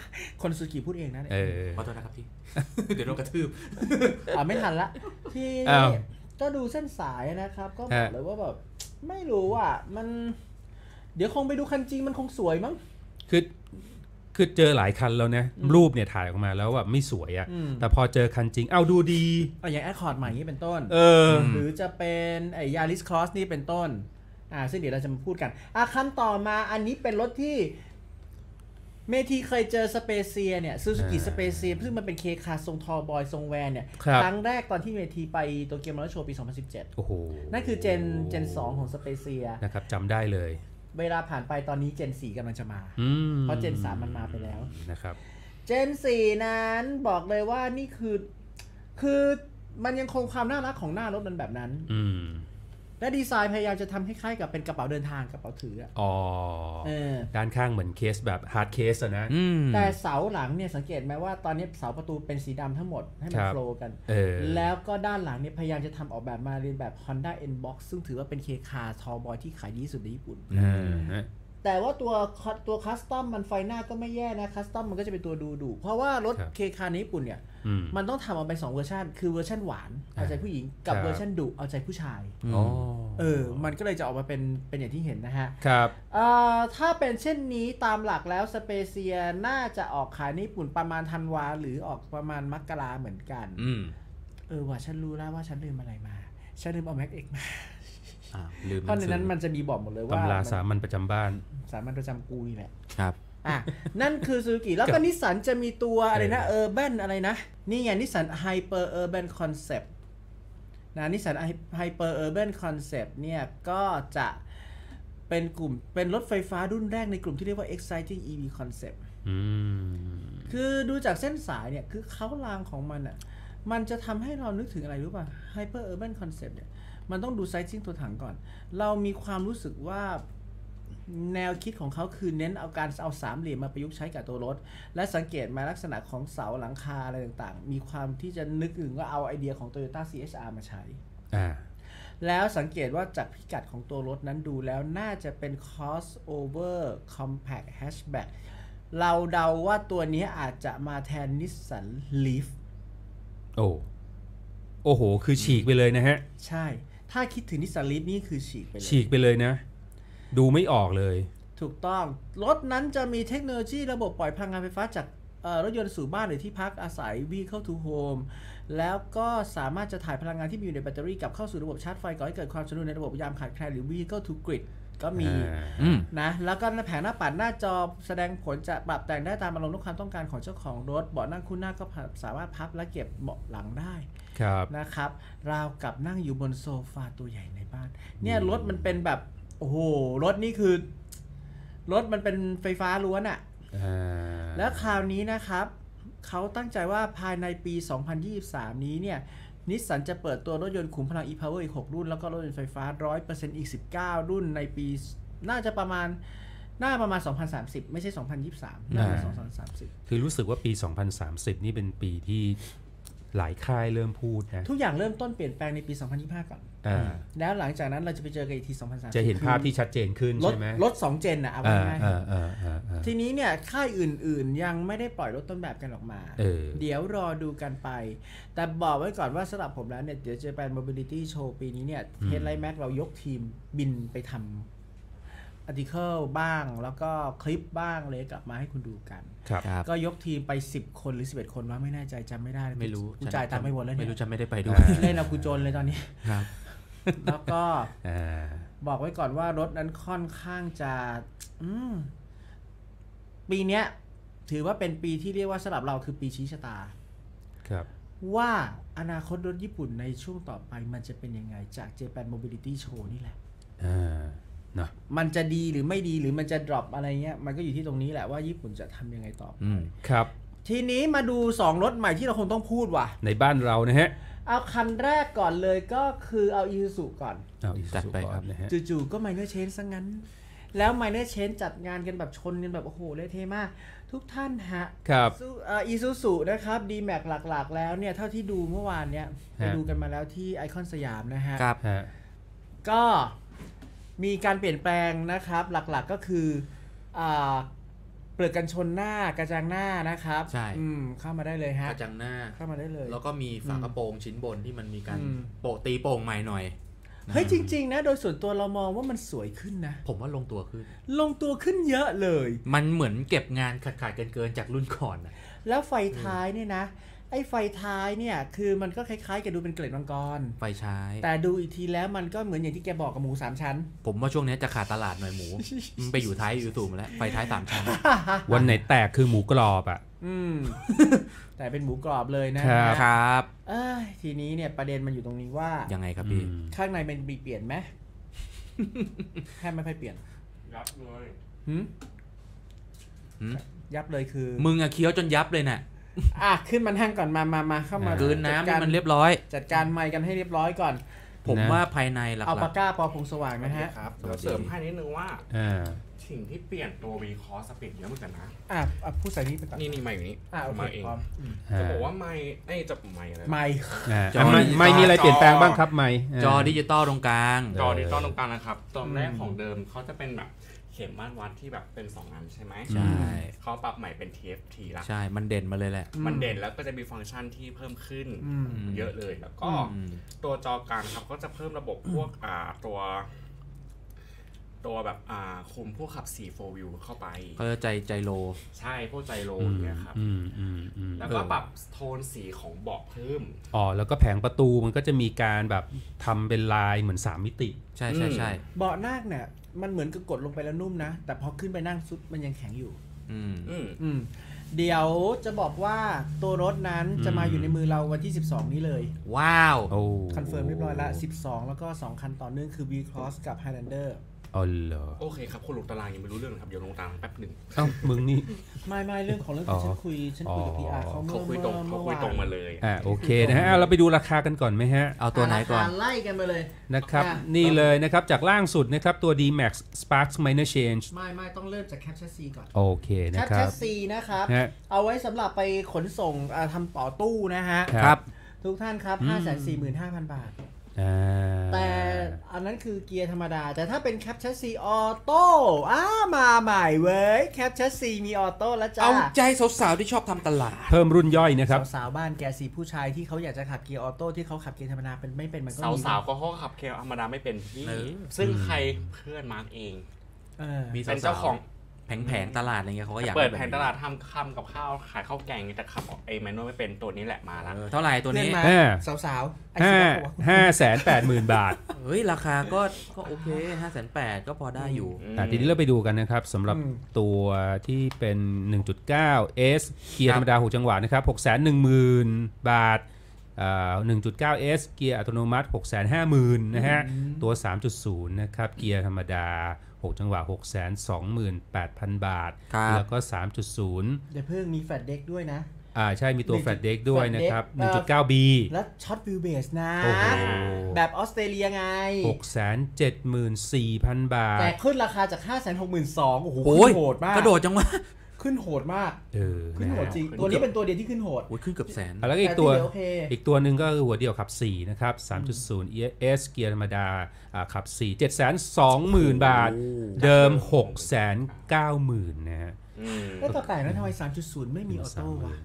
คนซูกิพูดเองนะขอโทษนะครับพี่ เดี๋ยวโดนกระทืบไม่ทันละที่ก็ดูเส้นสายนะครับก็บอกเลยว่าแบบไม่รู้อ่ะมันเดี๋ยวคงไปดูคันจริงมันคงสวยมั้งคือเจอหลายคันแล้วนะรูปเนี่ยถ่ายออกมาแล้วแบบไม่สวยอ่ะแต่พอเจอคันจริงเอาดูดีอย่างแอคคอร์ดใหม่นี้เป็นต้นหรือจะเป็นไอ้ยาริสครอสนี่เป็นต้นซึ่งเดี๋ยวเราจะมาพูดกันคันต่อมาอันนี้เป็นรถที่เมทีเคยเจอสเปเซียเนี่ยซูซูกิสเปเซียซึ่งมันเป็นเคคาทรงทอบอยทรงแวนเนี่ยครั้งแรกตอนที่เมทีไปโตเกียวมอเตอร์โชว์ปี 2017 โอ้โหนั่นคือเจน 2 ของสเปเซียนะครับจำได้เลยเวลาผ่านไปตอนนี้เจน 4 กำลังจะมาเพราะเจน 3 มันมาไปแล้วนะครับเจน 4 นั้นบอกเลยว่านี่คือมันยังคงความน่ารักของหน้ารถมันแบบนั้นและดีไซน์พยายามจะทำคล้ายๆกับเป็นกระเป๋าเดินทางกระเป๋าถือด้านข้างเหมือนเคสแบบฮาร์ดเคสนะแต่เสาหลังเนี่ยสังเกตไหมว่าตอนนี้เสาประตูเป็นสีดำทั้งหมดให้มันโฟล์กันแล้วก็ด้านหลังเนี่ยพยายามจะทำออกแบบมาเรียนแบบ Honda N-Box ซึ่งถือว่าเป็นเคคาทอบอยที่ขายดีที่สุดในญี่ปุ่นแต่ว่าตัวคัสตอมมันไฟหน้าก็ไม่แย่นะคัสตอมมันก็จะเป็นตัวดูเพราะว่ารถเคคาในญี่ปุ่นเนี่ยมันต้องทำออกเป็น2เวอร์ชันคือเวอร์ชันหวานเอาใจผู้หญิงกับเวอร์ชันดุเอาใจผู้ชายมันก็เลยจะออกมาเป็นอย่างที่เห็นนะฮะครับถ้าเป็นเช่นนี้ตามหลักแล้วสเปเซียน่าจะออกขายในญี่ปุ่นประมาณธันวาหรือออกประมาณมกราเหมือนกันว่าฉันรู้แล้วว่าฉันลืมอะไรมาฉันลืมเอาแม็กเอ็กมาเพราะในนั้นมันจะมีบอกหมดเลยว่าตำราสามัญประจำบ้านสามัญประจำกูนี่แหละครับนั่นคือซูซูกิแล้วก็นิสสันจะมีตัวอะไรนะUrban อะไรนะนี่ไงนิสสัน Hyper Urban Concept นะนิสสัน Hyper Urban Concept เนี่ยก็จะเป็นรถไฟฟ้ารุ่นแรกในกลุ่มที่เรียกว่า Exciting EV Concept คือดูจากเส้นสายเนี่ยคือเขารางของมันอ่ะมันจะทำให้เรานึกถึงอะไรรู้ป่ะ Hyper Urban Concept เนี่ยมันต้องดูไซซิ่งตัวถังก่อนเรามีความรู้สึกว่าแนวคิดของเขาคือเน้นเอาสามเหลี่ยมมาประยุกต์ใช้กับตัวรถและสังเกตมาลักษณะของเสาหลังคาอะไรต่างๆมีความที่จะนึกถึงว่าเอาไอเดียของ Toyota CHR มาใช้แล้วสังเกตว่าจากพิกัดของตัวรถนั้นดูแล้วน่าจะเป็น crossover compact hatchback เราเดาว่าตัวนี้อาจจะมาแทน Nissan Leaf โอ้โหคือฉีกไปเลยนะฮะใช่ถ้าคิดถึงนิสสันลีฟนี่คือฉีกไปเลยนะดูไม่ออกเลยถูกต้องรถนั้นจะมีเทคโนโลยีระบบปล่อยพลังงานไฟฟ้าจากรถยนต์สู่บ้านหรือที่พักอาศัย Vehicle to Home แล้วก็สามารถจะถ่ายพลังงานที่มีอยู่ในแบตเตอรี่กลับเข้าสู่ระบบชาร์จไฟก่อให้เกิดความสมดุลในระบบยามขาดแคลนหรือ Vehicle to Grid ก็มีนะแล้วก็แผงหน้าปัดหน้าจอแสดงผลจะปรับแต่งได้ตามอารมณ์และความต้องการของเจ้าของรถเบาะนั่งคู่หน้าก็สามารถพับและเก็บเบาะหลังได้นะครับราวกับนั่งอยู่บนโซฟาตัวใหญ่ในบ้านเนี่ยรถมันเป็นแบบโอ้โหรถนี่คือรถมันเป็นไฟฟ้าล้วนอ่ะแล้วคราวนี้นะครับเขาตั้งใจว่าภายในปี 2023 นี้เนี่ยนิสสันจะเปิดตัวรถยนต์ขุมพลัง e-power อีก6รุ่นแล้วก็รถยนต์ไฟฟ้า 100% อีก19รุ่นในปีน่าจะประมาณ2030ไม่ใช่2023น่าจะ2030 คือรู้สึกว่าปี2030นี่เป็นปีที่หลายค่ายเริ่มพูดนะทุกอย่างเริ่มต้นเปลี่ยนแปลงในปี2025ก่อนแล้วหลังจากนั้นเราจะไปเจอกันอีกที2030 จะเห็นภาพที่ชัดเจนขึ้นใช่ไหมรถ2เจนนะเอาง่ายๆทีนี้เนี่ยค่ายอื่นๆยังไม่ได้ปล่อยรถต้นแบบกันออกมาเดี๋ยวรอดูกันไปแต่บอกไว้ก่อนว่าสำหรับผมแล้วเนี่ยเดี๋ยวจะเป็น Mobility Show ปีนี้เนี่ย Headline Max เรายกทีมบินไปทำarticle บ้างแล้วก็คลิปบ้างเลยกลับมาให้คุณดูกันก็ยกทีมไป10คนหรือ11คนว่าไม่แน่ใจจำไม่ได้ไม่รู้จ่ายตังค์ไม่หมดแล้วไม่รู้จะไม่ได้ไปด้วยเล่นเอากูจนเลยตอนนี้แล้วก็บอกไว้ก่อนว่ารถนั้นค่อนข้างจะปีนี้ถือว่าเป็นปีที่เรียกว่าสำหรับเราคือปีชี้ชะตาว่าอนาคตรถญี่ปุ่นในช่วงต่อไปมันจะเป็นยังไงจาก Japan Mobility Show นี่แหละมันจะดีหรือไม่ดีหรือมันจะ drop อะไรเงี้ยมันก็อยู่ที่ตรงนี้แหละว่าญี่ปุ่นจะทำยังไงต่อครับทีนี้มาดู2รถใหม่ที่เราคงต้องพูดว่ะในบ้านเรานะฮะเอาคันแรกก่อนเลยก็คือเอา Isuzu ก่อนจัดไปครับนะฮะจู่ๆก็ Minor Change ซะงั้นแล้ว Minor Change จัดงานกันแบบชนกันแบบโอ้โหเละเทะมากทุกท่านฮะครับ Isuzu นะครับ D-Max หลักๆแล้วเนี่ยเท่าที่ดูเมื่อวานเนี่ยไปดูกันมาแล้วที่ไอคอนสยามนะฮะครับก็มีการเปลี่ยนแปลงนะครับหลักๆก็คือเปลือกกันชนหน้ากระจังหน้านะครับใช่เข้ามาได้เลยฮะกระจังหน้าเข้ามาได้เลยแล้วก็มีฝากระโปรงชิ้นบนที่มันมีการโปะตีโป่งใหม่หน่อยเฮ้ยจริงๆนะโดยส่วนตัวเรามองว่ามันสวยขึ้นนะผมว่าลงตัวขึ้นเยอะเลยมันเหมือนเก็บงานขาดเกินจากรุ่นก่อนนะแล้วไฟท้ายเนี่ยนะไอ้ไฟท้ายเนี่ยคือมันก็คล้ายๆกับดูเป็นเกล็ดมังกรไฟใช้แต่ดูอีกทีแล้วมันก็เหมือนอย่างที่แกบอกกับหมู3ชั้นผมว่าช่วงนี้จะขาดตลาดหน่อยหมูมันไปอยู่ท้ายอยู่สูงแล้วไฟท้าย3ชั้นวันไหนแตกคือหมูกรอบอ่ะแต่เป็นหมูกรอบเลยนะครับทีนี้เนี่ยประเด็นมันอยู่ตรงนี้ว่ายังไงครับพี่ข้างในมันมีเปลี่ยนไหมแค่ไม่ค่อยเปลี่ยนยับเลยยับเลยคือมึงอะเคี้ยวจนยับเลยน่ะขึ้นมานั่งก่อนมาเข้ามากลืนน้ำให้มันเรียบร้อยจัดการไมค์กันให้เรียบร้อยก่อนผมว่าภายในหลักๆเอาปากกาปอพงสว่างนะฮะครับเราเสริมให้นิดนึงว่าสิ่งที่เปลี่ยนตัว V Cross เปลี่ยนเยอะเหมือนกันนะพูดใส่นี่ไปก่อนนี่ไมค์อยู่นี่มาเองจะบอกว่าไมค์จะไมค์อะไรไมค์มีอะไรเปลี่ยนแปลงบ้างครับไมค์จอดิจิตอลตรงกลางนะครับตอนแรกของเดิมเขาจะเป็นแบบเข็มม่านวัดที่แบบเป็น2อันใช่ไหมใช่เขาปรับใหม่เป็น TFT ละใช่มันเด่นมาเลยแหละมันเด่นแล้วก็จะมีฟังก์ชันที่เพิ่มขึ้นเยอะเลยแล้วก็ตัวจอกลางครับก็จะเพิ่มระบบพวกตัวแบบคุมพวกขับ4 4 wheel เข้าไปก็ใจโลใช่พวกใจโลเนี่ยครับแล้วก็ปรับโทนสีของเบาะเพิ่มแล้วก็แผงประตูมันก็จะมีการแบบทำเป็นลายเหมือน3มิติใช่เบาะนั่งเนี่ยมันเหมือนกับกดลงไปแล้วนุ่มนะแต่พอขึ้นไปนั่งซุดมันยังแข็งอยู่เดี๋ยวจะบอกว่าตัวรถนั้นจะมาอยู่ในมือเราวันที่12นี้เลยว้าวคอนเฟิร์มเรียบร้อยละ12แล้วก็2คันต่อเนื่องคือ V Cross กับ Highlander โอเคครับคนลงตารางยังไม่รู้เรื่องครับเดี๋ยวลงตารางแป๊บหนึ่งมึงนี่ไม่เรื่องของเรื่องฉันคุยกับ PR เขาคุยตรงมาเลยโอเคนะฮะเราไปดูราคากันก่อนไหมฮะเอาตัวไหนก่อนไล่กันไปเลยนะครับนี่เลยนะครับจากล่างสุดนะครับตัว D-Max Sparks Minor Change ไม่ต้องเริ่มจาก Cab Chassis ก่อนโอเคนะครับ Cab Chassis นะครับเอาไว้สำหรับไปขนส่งทำต่อตู้นะฮะครับทุกท่านครับ 545,000 บาทแต่อันนั้นคือเกียร์ธรรมดาแต่ถ้าเป็นแคปชัสซีออโต้มาใหม่เว้ยแคปชัสซีมีออโต้แล้วจ้าเอาใจสาวๆที่ชอบทำตลาดเพิ่มรุ่นย่อยนะครับสาวๆบ้านแกสีผู้ชายที่เขาอยากจะขับเกียร์ออโต้ที่เขาขับเกียร์ธรรมดาเป็นไม่เป็นมันก็มีสาวๆก็เขาขับเกียร์ธรรมดาไม่เป็นพี่ซึ่งใครเพื่อนมาร์กเองเป็นเจ้าของแผงตลาดอะไรเงี้ยเขาก็อยากเปิดแผงตลาดทำกับข้าวขายข้าวแกงแต่ขับไอ้แมนนวลไม่เป็นตัวนี้แหละมาแล้วเท่าไหร่ตัวนี้สาวๆ580,000 บาทเฮ้ยราคาก็โอเค 580,000 ก็พอได้อยู่ทีนี้เราไปดูกันนะครับสำหรับตัวที่เป็น 1.9S เกียร์ธรรมดา6จังหวะนะครับ 610,000 บาท1.9S เกียร์อัตโนมัติ 650,000 นะฮะตัว 3.0 นะครับเกียร์ธรรมดา6จังหวะ 628,000 บาทแล้วก็ 3.0 เดี๋ยวเพิ่งมีแฟลตเด็กด้วยนะใช่มีตัวแฟลตเด็กด้วยนะครับ 1.9B แล้วช็อตวิวเบสนะแบบออสเตรเลียไง 674,000 บาทแต่ขึ้นราคาจาก 562,000 โอ้โหโหดมากกระโดดจังวะขึ้นโหดมากขึ้นโหดจริงตัวนี้เป็นตัวเดียวที่ขึ้นโหดขึ้นเกือบแสนแล้วก็อีกตัวหนึ่งก็หัวเดียวขับ4นะครับ 3.0 ES เกียร์ธรรมดาขับ4 720,000 บาทเดิม 690,000 นะฮะแล้วต่อแต่แล้วทำไม 3.0 ไม่มีออโต้วะ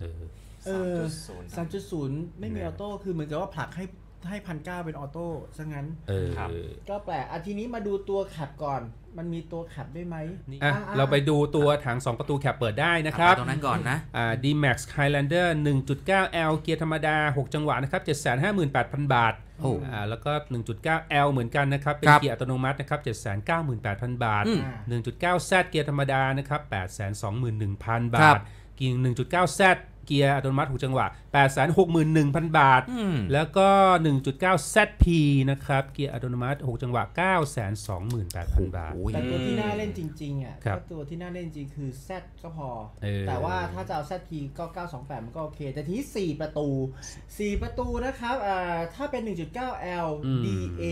3.0 ไม่มีออโต้คือเหมือนกับว่าผลักให้ 1,900 เป็นออโต้ซะงั้นก็แปลกทีนี้มาดูตัวขับก่อนมันมีตัวขับได้ไหมเราไปดูตัวถัง2ประตูแคปเปิดได้นะครับตรงนั้นก่อนนะ D-Max Highlander 1.9L เกียร์ธรรมดา6จังหวะนะครับ 758,000 บาทแล้วก็ 1.9L เหมือนกันนะครับเป็นเกียร์อัตโนมัตินะครับ 798,000 บาท 1.9Z เกียร์ธรรมดานะครับ 821,000 บาทเกียร์ 1.9Zเกียร์อัตโนมัติ6จังหวะ 861,000 บาทแล้วก็ 1.9ZP นะครับเกียร์อัตโนมัติ6จังหวะ 928,000 บาทแต่ตัวที่น่าเล่นจริงๆอ่ะตัวที่น่าเล่นจริงคือ Z ก็พอแต่ว่าถ้าจะเอา ZP ก็928มันก็โอเคแต่ทีนี้4ประตูนะครับถ้าเป็น 1.9L DA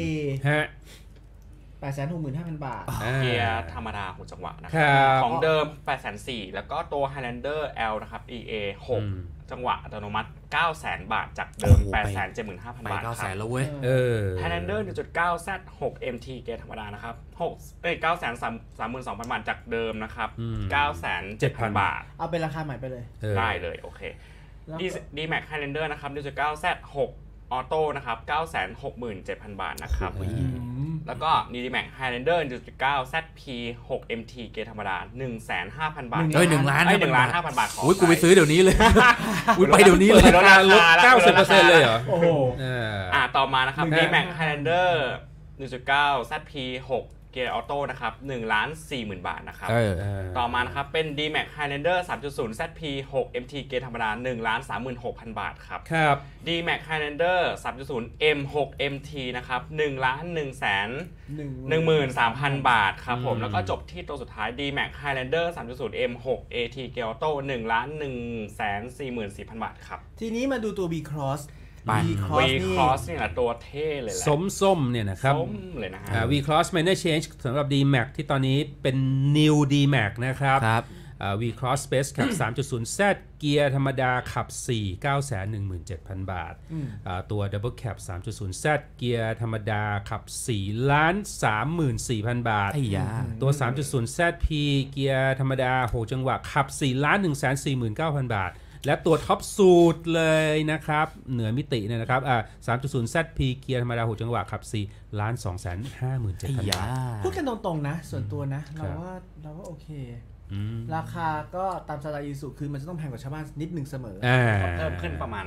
865,000 บาทเกียร์ธรรมดา6จังหวะนะครับของเดิม 840,000แล้วก็ตัว Highlander L นะครับ EA 6จังหวะอัตโนมัติ 900,000 บาทจากเดิม 875,000 บาทครับ 900,000 แล้วเว้ย Highlander 1.9 Z 6 MT เกียร์ธรรมดานะครับ932,000 บาทจากเดิมนะครับ 907,000 บาทเอาเป็นราคาใหม่ไปเลยได้เลยโอเค D-Max Highlander นะครับ 1.9 Z 6ออโต้นะครับ 967,000 บาทนะครับแล้วก็ D-Max Highlander 1.9 ZP 6 MT เกียร์ธรรมดา 150,000 บาท1,500,000 บาทอุ้ยกูไปซื้อเดี๋ยวนี้เลยอุ้ยไปเดี๋ยวนี้เลยลด 90% เลยเหรอโอ้โหต่อมานะครับ D-Max Highlander 1.9 ZP 6เกียร์ออโต้นะครับ 1,40,000 บาทนะครับต่อมานะครับเป็น D-Max Highlander 3.0 ZP 6 MT เกียร์ธรรมดา 1,36,000 บาทครับD-Max Highlander 3.0 M 6 MT นะครับ 1,113,000 บาทครับผมแล้วก็จบที่ตัวสุดท้าย D-Max Highlander 3.0 M 6 AT เกียร์ออโต้ 1,144,000 บาทครับทีนี้มาดูตัว V-Cross V-Cross เนี่ยตัวเท่เลยแหละส้มๆเนี่ยนะครับส้มเลยนะฮะ V-Cross Minor Change สำหรับ D-Max ที่ตอนนี้เป็น New D-Max นะครับV-Cross Space Cab 3.0 Z เกียร์ธรรมดาขับ 4 917,000 บาทตัว Double Cab 3.0 Z เกียร์ธรรมดาขับ 4,34,000 บาทตัว 3.0 ZP เกียร์ธรรมดา6จังหวะขับ 4,149,000 บาทและตัวท็อปสูตรเลยนะครับเหนือมิติเนี่ยนะครับ3.0 ZP เกียร์ธรรมดา6จังหวะขับ 4,257,000 บาทพูดกันตรงๆนะส่วนตัวนะเราว่าโอเคราคาก็ตามสไตล์อีซูคือมันจะต้องแพงกว่าชาวบ้านนิดนึงเสมอเพิ่มขึ้นประมาณ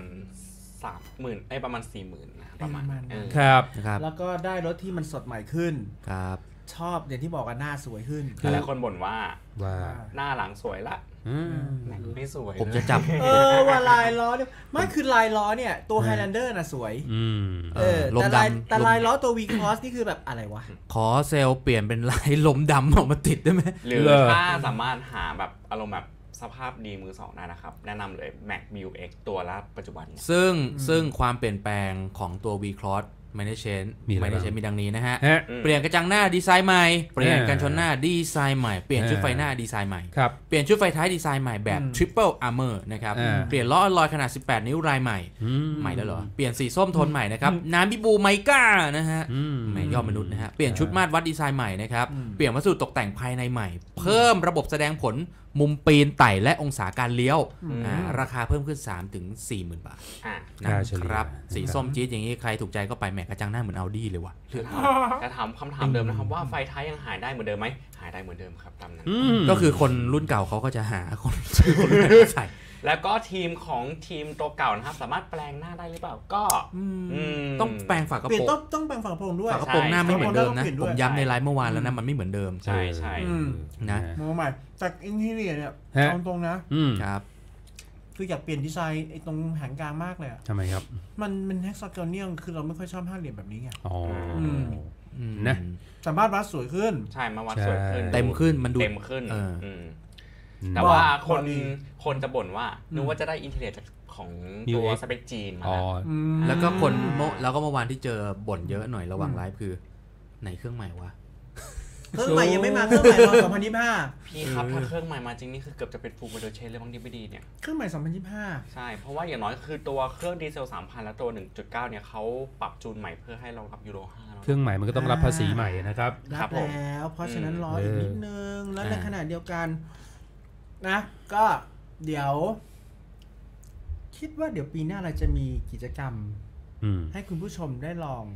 30,000 ประมาณ 40,000 นะประมาณครับแล้วก็ได้รถที่มันสดใหม่ขึ้นชอบอย่างที่บอกกันหน้าสวยขึ้นหลายคนบ่นว่าหน้าหลังสวยละไม่สวยผมจะจับว่าลายล้อเนี่ยไม่คือลายล้อเนี่ยตัว Highlander น่ะสวยแต่ลายล้อตัว V-Cross นี่คือแบบอะไรวะขอเซลเปลี่ยนเป็นลายลมดำออกมาติดได้ไหมหรือถ้าสามารถหาแบบอารมณ์แบบสภาพดีมือสองได้นะครับแนะนำเลย Max MU-X ตัวละปัจจุบันซึ่งความเปลี่ยนแปลงของตัว V-Crossไม่ได้เชนมีดังนี้นะฮะเปลี่ยนกระจังหน้าดีไซน์ใหม่เปลี่ยนกันชนหน้าดีไซน์ใหม่เปลี่ยนชุดไฟหน้าดีไซน์ใหม่เปลี่ยนชุดไฟท้ายดีไซน์ใหม่แบบ Triple Armor นะครับเปลี่ยนล้ออลลอยขนาด18นิ้วรายใหม่แล้วเหรอเปลี่ยนสีส้มโทนใหม่นะครับน้ำบิบูไมก้านะฮะไม่ยอดมนุษย์นะฮะเปลี่ยนชุดมาตรวัดดีไซน์ใหม่นะครับเปลี่ยนวัสดุตกแต่งภายในใหม่เพิ่มระบบแสดงผลมุมปีนไต่และองศาการเลี้ยวราคาเพิ่มขึ้น 3-40,000 บาทนะครับสีส้มจี๊ดอย่างนี้ใครถูกใจก็ไปแม็กกระจังหน้าเหมือน Audi เลยว่ะแต่ถามคำถามเดิมนะครับว่าไฟท้ายยังหายได้เหมือนเดิมไหมหายได้เหมือนเดิมครับตามนั้นก็คือคนรุ่นเก่าเขาก็จะหาคนซื้อคนรุ่นใหม่ใส่แล้วก็ทีมของทีมตัวเก่านะครับสามารถแปลงหน้าได้หรือเปล่าก็ต้องแปลงฝากระโปรงต้องแปลงฝากระโปรงด้วยฝากระโปรงหน้าไม่เหมือนเดิมนะผมย้ำในไลฟ์เมื่อวานแล้วนะมันไม่เหมือนเดิมใช่นะมาใหม่จากอินทีเรียเนี่ยตรงๆนะครับคืออยากเปลี่ยนดีไซน์ไอ้ตรงหางกลางมากเลยทำไมครับมันเฮกซาโกเนียลคือเราไม่ค่อยชอบห้าเหลี่ยมแบบนี้ไงนะสามารถวัดสวยขึ้นใช่มาวัดสวยขึ้นเต็มขึ้นมันดูเต็มขึ้นแต่ว่าคนจะบ่นว่านึกว่าจะได้อินเทอร์เน็ตของตัวสเปคจีนมาแล้วก็แล้วก็เมื่อวานที่เจอบ่นเยอะหน่อยระหว่างไลฟ์คือไหนเครื่องใหม่วะเครื่องใหม่ยังไม่มาเครื่องใหม่รอ2025 พี่ครับถ้าเครื่องใหม่มาจริงนี่คือเกือบจะเป็นฟูลโมเดลเชนเลยบางทีไม่ดีเนี่ยเครื่องใหม่2025 ใช่เพราะว่าอย่างน้อยคือตัวเครื่องดีเซล 3,000 และตัว 1.9 เนี่ยเขาปรับจูนใหม่เพื่อให้รองรับยูโร 5 เครื่องใหม่มันก็ต้องรับภาษีใหม่นะครับรับแล้วเพราะฉะนั้นรออีกนิดนึงแล้วในขณะเดียวกันนะก็เดี๋ยวคิดว่าเดี๋ยวปีหน้าเราจะมีกิจกรรมให้คุณผู้ชมได้ลอง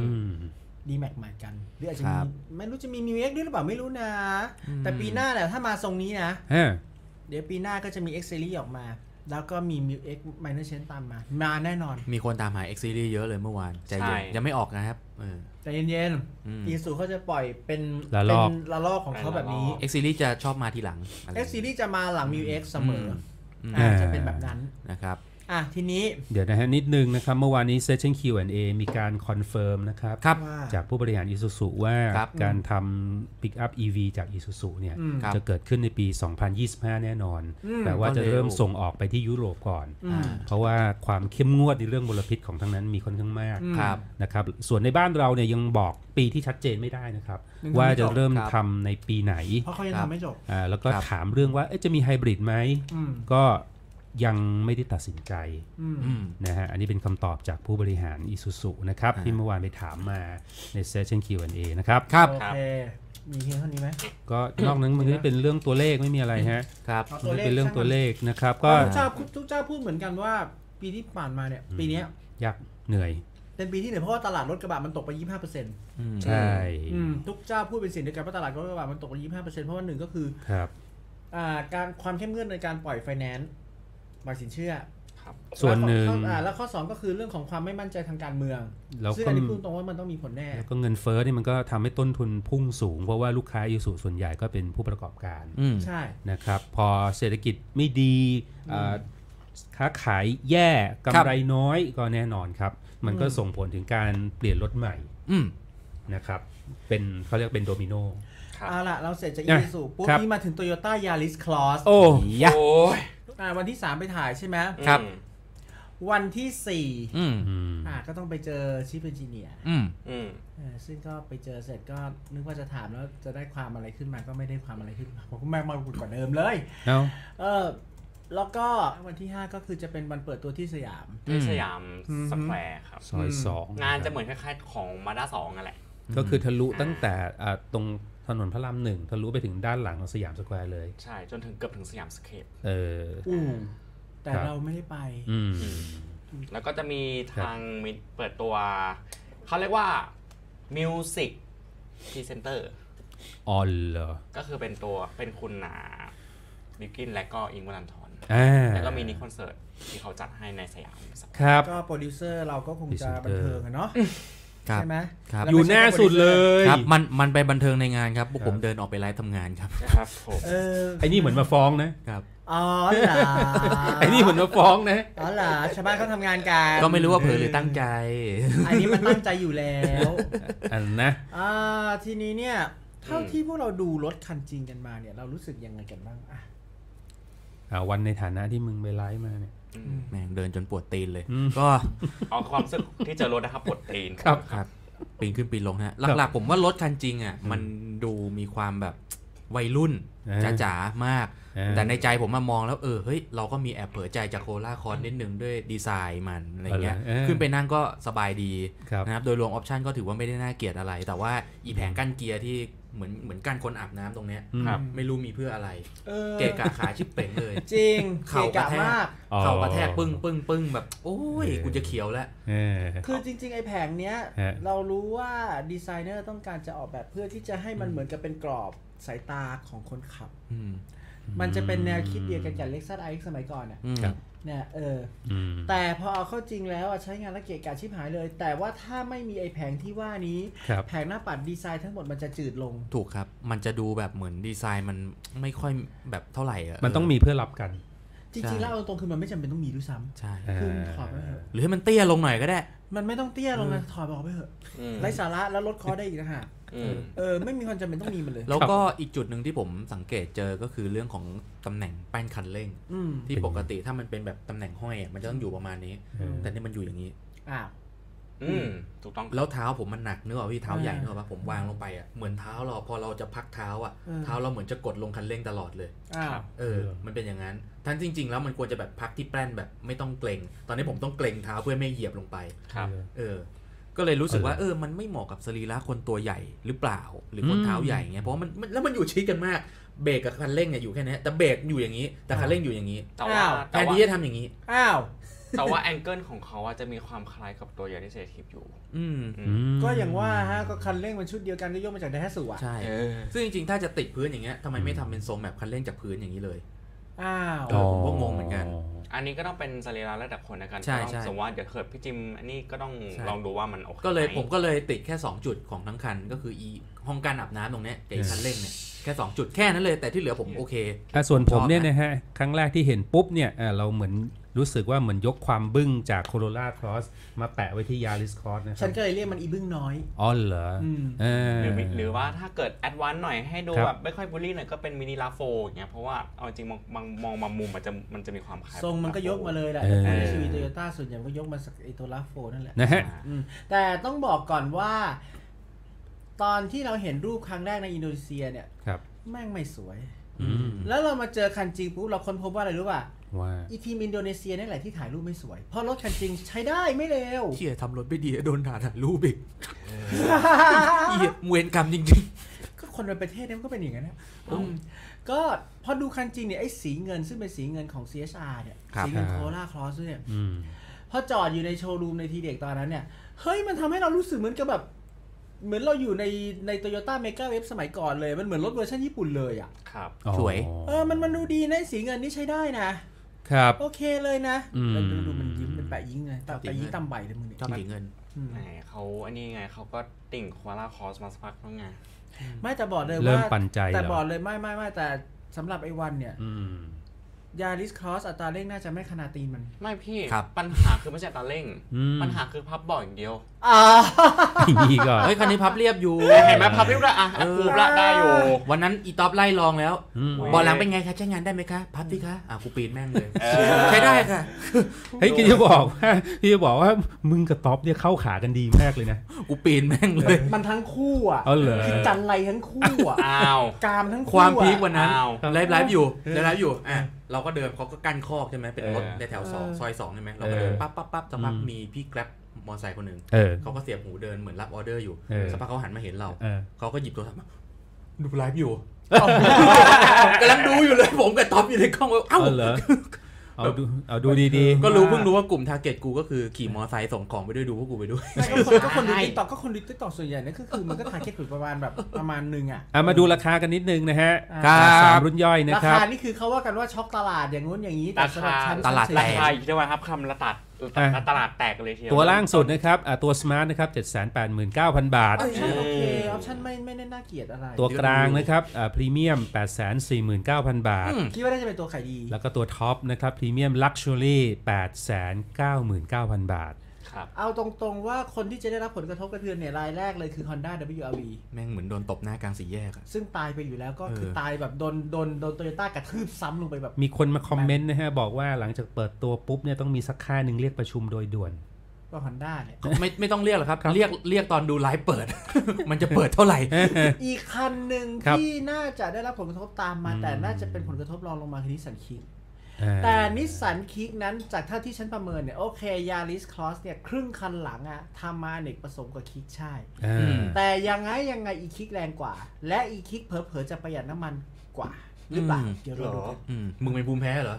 D-Max ใหม่กันหรืออาจจะมีไม่รู้จะมี MU-X ด้วยหรือเปล่าไม่รู้นะแต่ปีหน้าแหละถ้ามาทรงนี้นะเดี๋ยวปีหน้าก็จะมี X Series ออกมาแล้วก็มี MU-X Minor Change ตามมาแน่นอนมีคนตามหา X Series เยอะเลยเมื่อวานใจเย็นยังไม่ออกนะครับใจเย็นๆอีซูเขาจะปล่อยเป็นละลอกของเขาแบบนี้ X Series จะชอบมาทีหลัง X Series จะมาหลัง MU-X เสมอจะเป็นแบบนั้นนะครับทีนี้เดี๋ยวนะฮะนิดนึงนะครับเมื่อวานนี้ Session Q&A มีการคอนเฟิร์มนะครับจากผู้บริหาร Isuzu ว่าการทำ Pick Up EV จาก Isuzu เนี่ยจะเกิดขึ้นในปี 2025 แน่นอนแต่ว่าจะเริ่มส่งออกไปที่ยุโรปก่อนเพราะว่าความเข้มงวดในเรื่องมลพิษของทั้งนั้นมีค่อนข้างมากนะครับส่วนในบ้านเราเนี่ยยังบอกปีที่ชัดเจนไม่ได้นะครับว่าจะเริ่มทำในปีไหนเพราะเขายังทำไม่จบแล้วก็ถามเรื่องว่าจะมีไฮบริดไหมก็ยังไม่ได้ตัดสินใจนะฮะอันนี้เป็นคำตอบจากผู้บริหาร Isuzu นะครับที่เมื่อวานไปถามมาในเซสชั่น Q&A นะครับครับโอเคมีเพียงเท่านี้ไหมก็นอกนั้นมันก็เป็นเรื่องตัวเลขไม่มีอะไรฮะครับมันเป็นเรื่องตัวเลขนะครับก็ทุกเจ้าพูดเหมือนกันว่าปีที่ผ่านมาเนี่ยปีนี้ยากเหนื่อยเป็นปีที่เหนื่อยเพราะว่าตลาดรถกระบะมันตกไป 25% ใช่ทุกเจ้าพูดเป็นสิ่งเดียวกันว่าตลาดรถกระบะมันตกไป 25% เพราะว่าหนึ่งก็คือการความเข้มงวดในการปล่อยไฟแนนซ์ปล่อยสินเชื่อส่วนหนึ่งแล้วข้อ2ก็คือเรื่องของความไม่มั่นใจทางการเมืองซึ่งอันนี้พูดตรงว่ามันต้องมีผลแน่แล้วก็เงินเฟ้อนี่มันก็ทำให้ต้นทุนพุ่งสูงเพราะว่าลูกค้าIsuzuส่วนใหญ่ก็เป็นผู้ประกอบการใช่นะครับพอเศรษฐกิจไม่ดีค้าขายแย่กำไรน้อยก็แน่นอนครับมันก็ส่งผลถึงการเปลี่ยนรถใหม่นะครับเป็นเขาเรียกเป็นโดมิโนเอาล่ะเราเสร็จจากIsuzuปุ๊บนี่มาถึง Toyota Yaris Cross โอ้ยวันที่3ไปถ่ายใช่ไหมครับวันที่4ก็ต้องไปเจอชิฟเอนจิเนียร์ซึ่งก็ไปเจอเสร็จก็นึกว่าจะถามแล้วจะได้ความอะไรขึ้นมาก็ไม่ได้ความอะไรขึ้นมาผมก็แม่งมากกว่าเดิมเลยแล้วก็วันที่5ก็คือจะเป็นวันเปิดตัวที่สยามสแควร์ครับซอย2 งานจะเหมือนคล้ายๆของ Mazda 2นั่นแหละก็คือทะลุตั้งแต่ตรงถนนพระราม1ทะลุไปถึงด้านหลังของสยามสแควร์เลยใช่จนถึงเกือบถึงสยามสเคปแต่เราไม่ได้ไปแล้วก็จะมีทางเปิดตัวเขาเรียกว่า Music Presenter อ๋อเหรอก็คือเป็นคุณบิลกินและก็อิงวัลันทอนแล้วก็มีนิคอนเสิร์ตที่เขาจัดให้ในสยามครับก็โปรดิวเซอร์เราก็คงจะบันเทิงเนาะใช่ไหมอยู่หน้าสุดเลยครับมันไปบันเทิงในงานครับพวกผมเดินออกไปไลฟ์ทำงานครับครับผมไอ้นี่เหมือนมาฟ้องนะครับอ๋อเหรอไอ้นี่เหมือนมาฟ้องนะอ๋อเหรอชาวบ้านเขาทำงานกันก็ไม่รู้ว่าเผลอหรือตั้งใจอันนี้มันตั้งใจอยู่แล้วอันนะทีนี้เนี่ยเท่าที่พวกเราดูรถคันจริงกันมาเนี่ยเรารู้สึกยังไงกันบ้างวันในฐานะที่มึงไปไลฟ์มาเนี่ยแม่งเดินจนปวดตีนเลยก็เอาความรู้สึกที่เจอรถนะครับปวดตีนครับปีนขึ้นปีนลงนะหลักๆผมว่ารถคันจริงอ่ะมันดูมีความแบบวัยรุ่นจ๋ามากแต่ในใจผมมองแล้วเฮ้ยเราก็มีแอบเผลอใจจากโคล่าคอนนิดนึงด้วยดีไซน์มันอะไรเงี้ยขึ้นไปนั่งก็สบายดีนะครับโดยรวมออปชันก็ถือว่าไม่ได้น่าเกลียดอะไรแต่ว่าอีแผงกั้นเกียร์ที่เหมือนกันคนอาบน้ำตรงเนี้ยไม่รู้มีเพื่ออะไรเกะกะขาชิบเป่งเลยจริงเข่ากระแทกปึ้งแบบโอ้ยกูจะเขียวแล้วคือจริงๆไอ้แผงเนี้ยเรารู้ว่าดีไซเนอร์ต้องการจะออกแบบเพื่อที่จะให้มันเหมือนกับเป็นกรอบสายตาของคนขับมันจะเป็นแนวคิดเดียวกันกับ Lexus IX สมัยก่อนเนี่ยแต่พอเอาเข้าจริงแล้วใช้งานแล้วเกะกะชิบหายเลยแต่ว่าถ้าไม่มีไอ้แผงที่ว่านี้แผงหน้าปัดดีไซน์ทั้งหมดมันจะจืดลงถูกครับมันจะดูแบบเหมือนดีไซน์มันไม่ค่อยแบบเท่าไหร่มันต้องมีเพื่อรับกันจริงๆแล้วเอาตรงคือมันไม่จำเป็นต้องมีด้วยซ้ำใช่คือถอดไปเถอะหรือให้มันเตี้ยลงหน่อยก็ได้มันไม่ต้องเตี้ยลงนะถอดออกไปเถอะไร้สาระแล้วลดคอได้อีกนะฮะไม่มีความจำเป็นต้องมีมันเลยแล้วก็อีกจุดหนึ่งที่ผมสังเกตเจอก็คือเรื่องของตำแหน่งแป้นคันเร่งที่ปกติถ้ามันเป็นแบบตำแหน่งห้อยมันจะต้องอยู่ประมาณนี้แต่นี่มันอยู่อย่างนี้ถูกต้องแล้วเท้าผมมันหนักเนื้อพี่เท้าใหญ่เนื้อป่ะผมวางลงไปเหมือนเท้าเราพอเราจะพักเท้าเท้าเราเหมือนจะกดลงคันเร่งตลอดเลยมันเป็นอย่างนั้นทั้งจริงๆแล้วมันควรจะแบบพักที่แป้นแบบไม่ต้องเกร็งตอนนี้ผมต้องเกร็งเท้าเพื่อไม่เหยียบลงไปก็เลยรู้สึกว่ามันไม่เหมาะกับสรีระคนตัวใหญ่หรือเปล่าหรือคนเท้าใหญ่เงี้ยเพราะมันแล้วมันอยู่ชิดกันมากเบรกกับคันเร่งเนี่ยอยู่แค่นี้แต่เบรกอยู่อย่างนี้แต่คันเร่งอยู่อย่างนี้แทนที่จะทำอย่างนี้แต่ว่าแองเกิลของเขาจะมีความคล้ายกับตัวใหญ่ที่เซทีฟอยู่ก็อย่างว่าก็คันเร่งมันชุดเดียวกันก็ยกมาจากไดฮัตสุใช่ซึ่งจริงๆถ้าจะติดพื้นอย่างเงี้ยทำไมไม่ทำเป็นทรงแบบคันเร่งจากพื้นอย่างนี้เลยผมก็งงเหมือนกันอันนี้ก็ต้องเป็นสรีระระดับคนนะกันสมมติว่าเดี๋ยวเกิดพี่จิมอันนี้ก็ต้องลองดูว่ามันโอเคผมก็เลยติดแค่2จุดของทั้งคันก็คือห้องการอาบน้ำตรงนี้กับคันเร่งเนี่ยแค่2จุดแค่นั้นเลยแต่ที่เหลือผมโอเคส่วนผมเนี่ยนะฮะครั้งแรกที่เห็นปุ๊บเนี่ยเราเหมือนรู้สึกว่าเหมือนยกความบึ้งจาก Corolla Cross มาแปะไว้ที่ Yaris Cross นะครับฉันก็เลยเรียกมันอีบึ้งน้อยอ๋อเหรอหรือว่าถ้าเกิดแอดวานซ์หน่อยให้ดูแบบไม่ค่อยบูลลี่หน่อยก็เป็นมินิลาโฟอย่างเงี้ยเพราะว่าเอาจริงมองมามุมมันจะมีความคล้ายทรงมันก็ยกมาเลยแหละในชีวิตโตโยต้าส่วนใหญ่ก็ยกมาจากไอ้ตัวลาโฟนั่นแหละนะฮะแต่ต้องบอกก่อนว่าตอนที่เราเห็นรูปครั้งแรกในอินโดนีเซียเนี่ยแม่งไม่สวยแล้วเรามาเจอคันจริงปุ๊บเราค้นพบว่าอะไรรู้ป่ะว่าอีทีมอินโดนีเซียนี่แหละที่ถ่ายรูปไม่สวยเพราะรถคันจริงใช้ได้ไม่เร็วที่ทำรถไม่ดีโดนด่าถ่ายรูปอีกเวรกรรมจริงๆก็คนในประเทศนี้มันก็เป็นอย่างนั้นนะก็พอดูคันจริงเนี่ยไอ้สีเงินซึ่งเป็นสีเงินของ CHR เนี่ยสีเงินโคล่าครอสเนี่ยพอจอดอยู่ในโชว์รูมในทีเด็กตอนนั้นเนี่ยเฮ้ยมันทำให้เรารู้สึกเหมือนกับแบบเหมือนเราอยู่ใน Toyota Mega Wave สมัยก่อนเลยมันเหมือนรถเวอร์ชันญี่ปุ่นเลยอ่ะครับสวยมันดูดีนะสีเงินนี่ใช้ได้นะครับโอเคเลยนะแล้วดูมันยิ้มเป็นแปะยิ้มเลยแต่ยิ้มตำใบเลยมึงเนี่ยชอบสีเงินเขาอันนี้ไงเขาก็ติ่งโคล่าคอสมาสักพักแล้วไงไม่แต่บอกเลยว่าเริ่มปั่นใจแต่บอกเลยไม่แต่สำหรับไอ้วันเนี่ยยาริสครอสอัตราเร่งน่าจะไม่ขนาดตีนมันไม่พี่ปัญหาคือไม่ใช่อัตราเร่งปัญหาคือพับเบาะอย่างเดียวนี่ก็เฮ้ยคันนี้พับเรียบอยู่เห็นไหมพับเรียบละคูบละได้อยู่วันนั้นอีท็อปไล่ลองแล้วบอลหลังเป็นไงคะใช้งานได้ไหมคะพับดิคะกูปีนแม่งเลยใช้ได้ค่ะเฮ้ยพี่จะบอกว่ามึงกับท็อปเนี่ยเข้าขากันดีมากเลยนะกูปีนแม่งเลยมันทั้งคู่อ่ะคือจันไรทั้งคู่อ่ะกามทั้งคู่ความพีควันนั้นไลฟ์อยู่เราก็เดินเขาก็กั้นคอกใช่ไหมเป็นรถในแถวซอย2ใช่ไหมเราก็เดินปั๊บสักพักมีพี่แกร็บมอเตอร์ไซค์คนหนึ่งเขาก็เสียบหูเดินเหมือนรับออเดอร์อยู่สักพักเขาหันมาเห็นเราเขาก็หยิบโทรศัพท์มาดูไลฟ์อยู่กำลังดูอยู่เลยผมกับท็อปอยู่ในกล้องเอ้าเหรอเอาดูดีๆก็รู้เพิ่งรู้ว่ากลุ่มทาร์เก็ตกูก็คือขี่มอเตอร์ไซค์ส่งของไปด้วยดูพวกกูไปด้วยก็คนดูติ๊กต็อกก็คนดูติ๊กต็อกส่วนใหญ่นั่นคือมันก็ทาร์เก็ตประมาณแบบประมาณนึงอ่ะมาดูราคากันนิดนึงนะฮะ3รุ่นย่อยนะครับราคานี่คือเขาว่ากันว่าช็อกตลาดอย่างงู้นอย่างนี้แต่สำหรับชั้นตลาดแตกอีกได้ว่าครับคำละตัดตลาดแตกเลยทีเดียวตัวล่างสุดนะครับตัวสมาร์ทนะครับ 789,000 บาทโอเคออปชั่นไม่น่าเกลียดอะไรตัวกลางนะครับพรีเมียม 849,000 บาทคิดว่าน่าจะเป็นตัวขายดีแล้วก็ตัวท็อปนะครับพรีเมียมลักชัวรี่ 899,000 บาทเอาตรงๆว่าคนที่จะได้รับผลกระทบกระเทือนเนี่ยรายแรกเลยคือ Honda WRV แม่งเหมือนโดนตบหน้ากลางสี่แยกซึ่งตายไปอยู่แล้วก็คือตายแบบโดนโตโยต้ากระทืบซ้ำลงไปแบบมีคนมาคอมเมนต์นะฮะบอกว่าหลังจากเปิดตัวปุ๊บเนี่ยต้องมีสักค่ายหนึ่งเรียกประชุมโดยด่วนก็ Honda เนี่ยไม่ต้องเรียกหรอกครับเรียกตอนดูไลฟ์เปิด มันจะเปิดเท่าไหร่อีกคันหนึ่งที่น่าจะได้รับผลกระทบตามมาแต่น่าจะเป็นผลกระทบรองลงมาคือนิสสันคิกแต่นิสสันคิกนั้นจากเท่าที่ฉันประเมินเนี่ยโอเคยาริสครอสเนี่ยครึ่งคันหลังอะทำมาเนกผสมกับคิกใช่แต่ยังไงอีคิกแรงกว่าและอีคิกเผลอๆจะประหยัดน้ำมันกว่าหรือเปล่าเดี๋ยวเราดูมึงเป็นภูมิแพ้เหรอ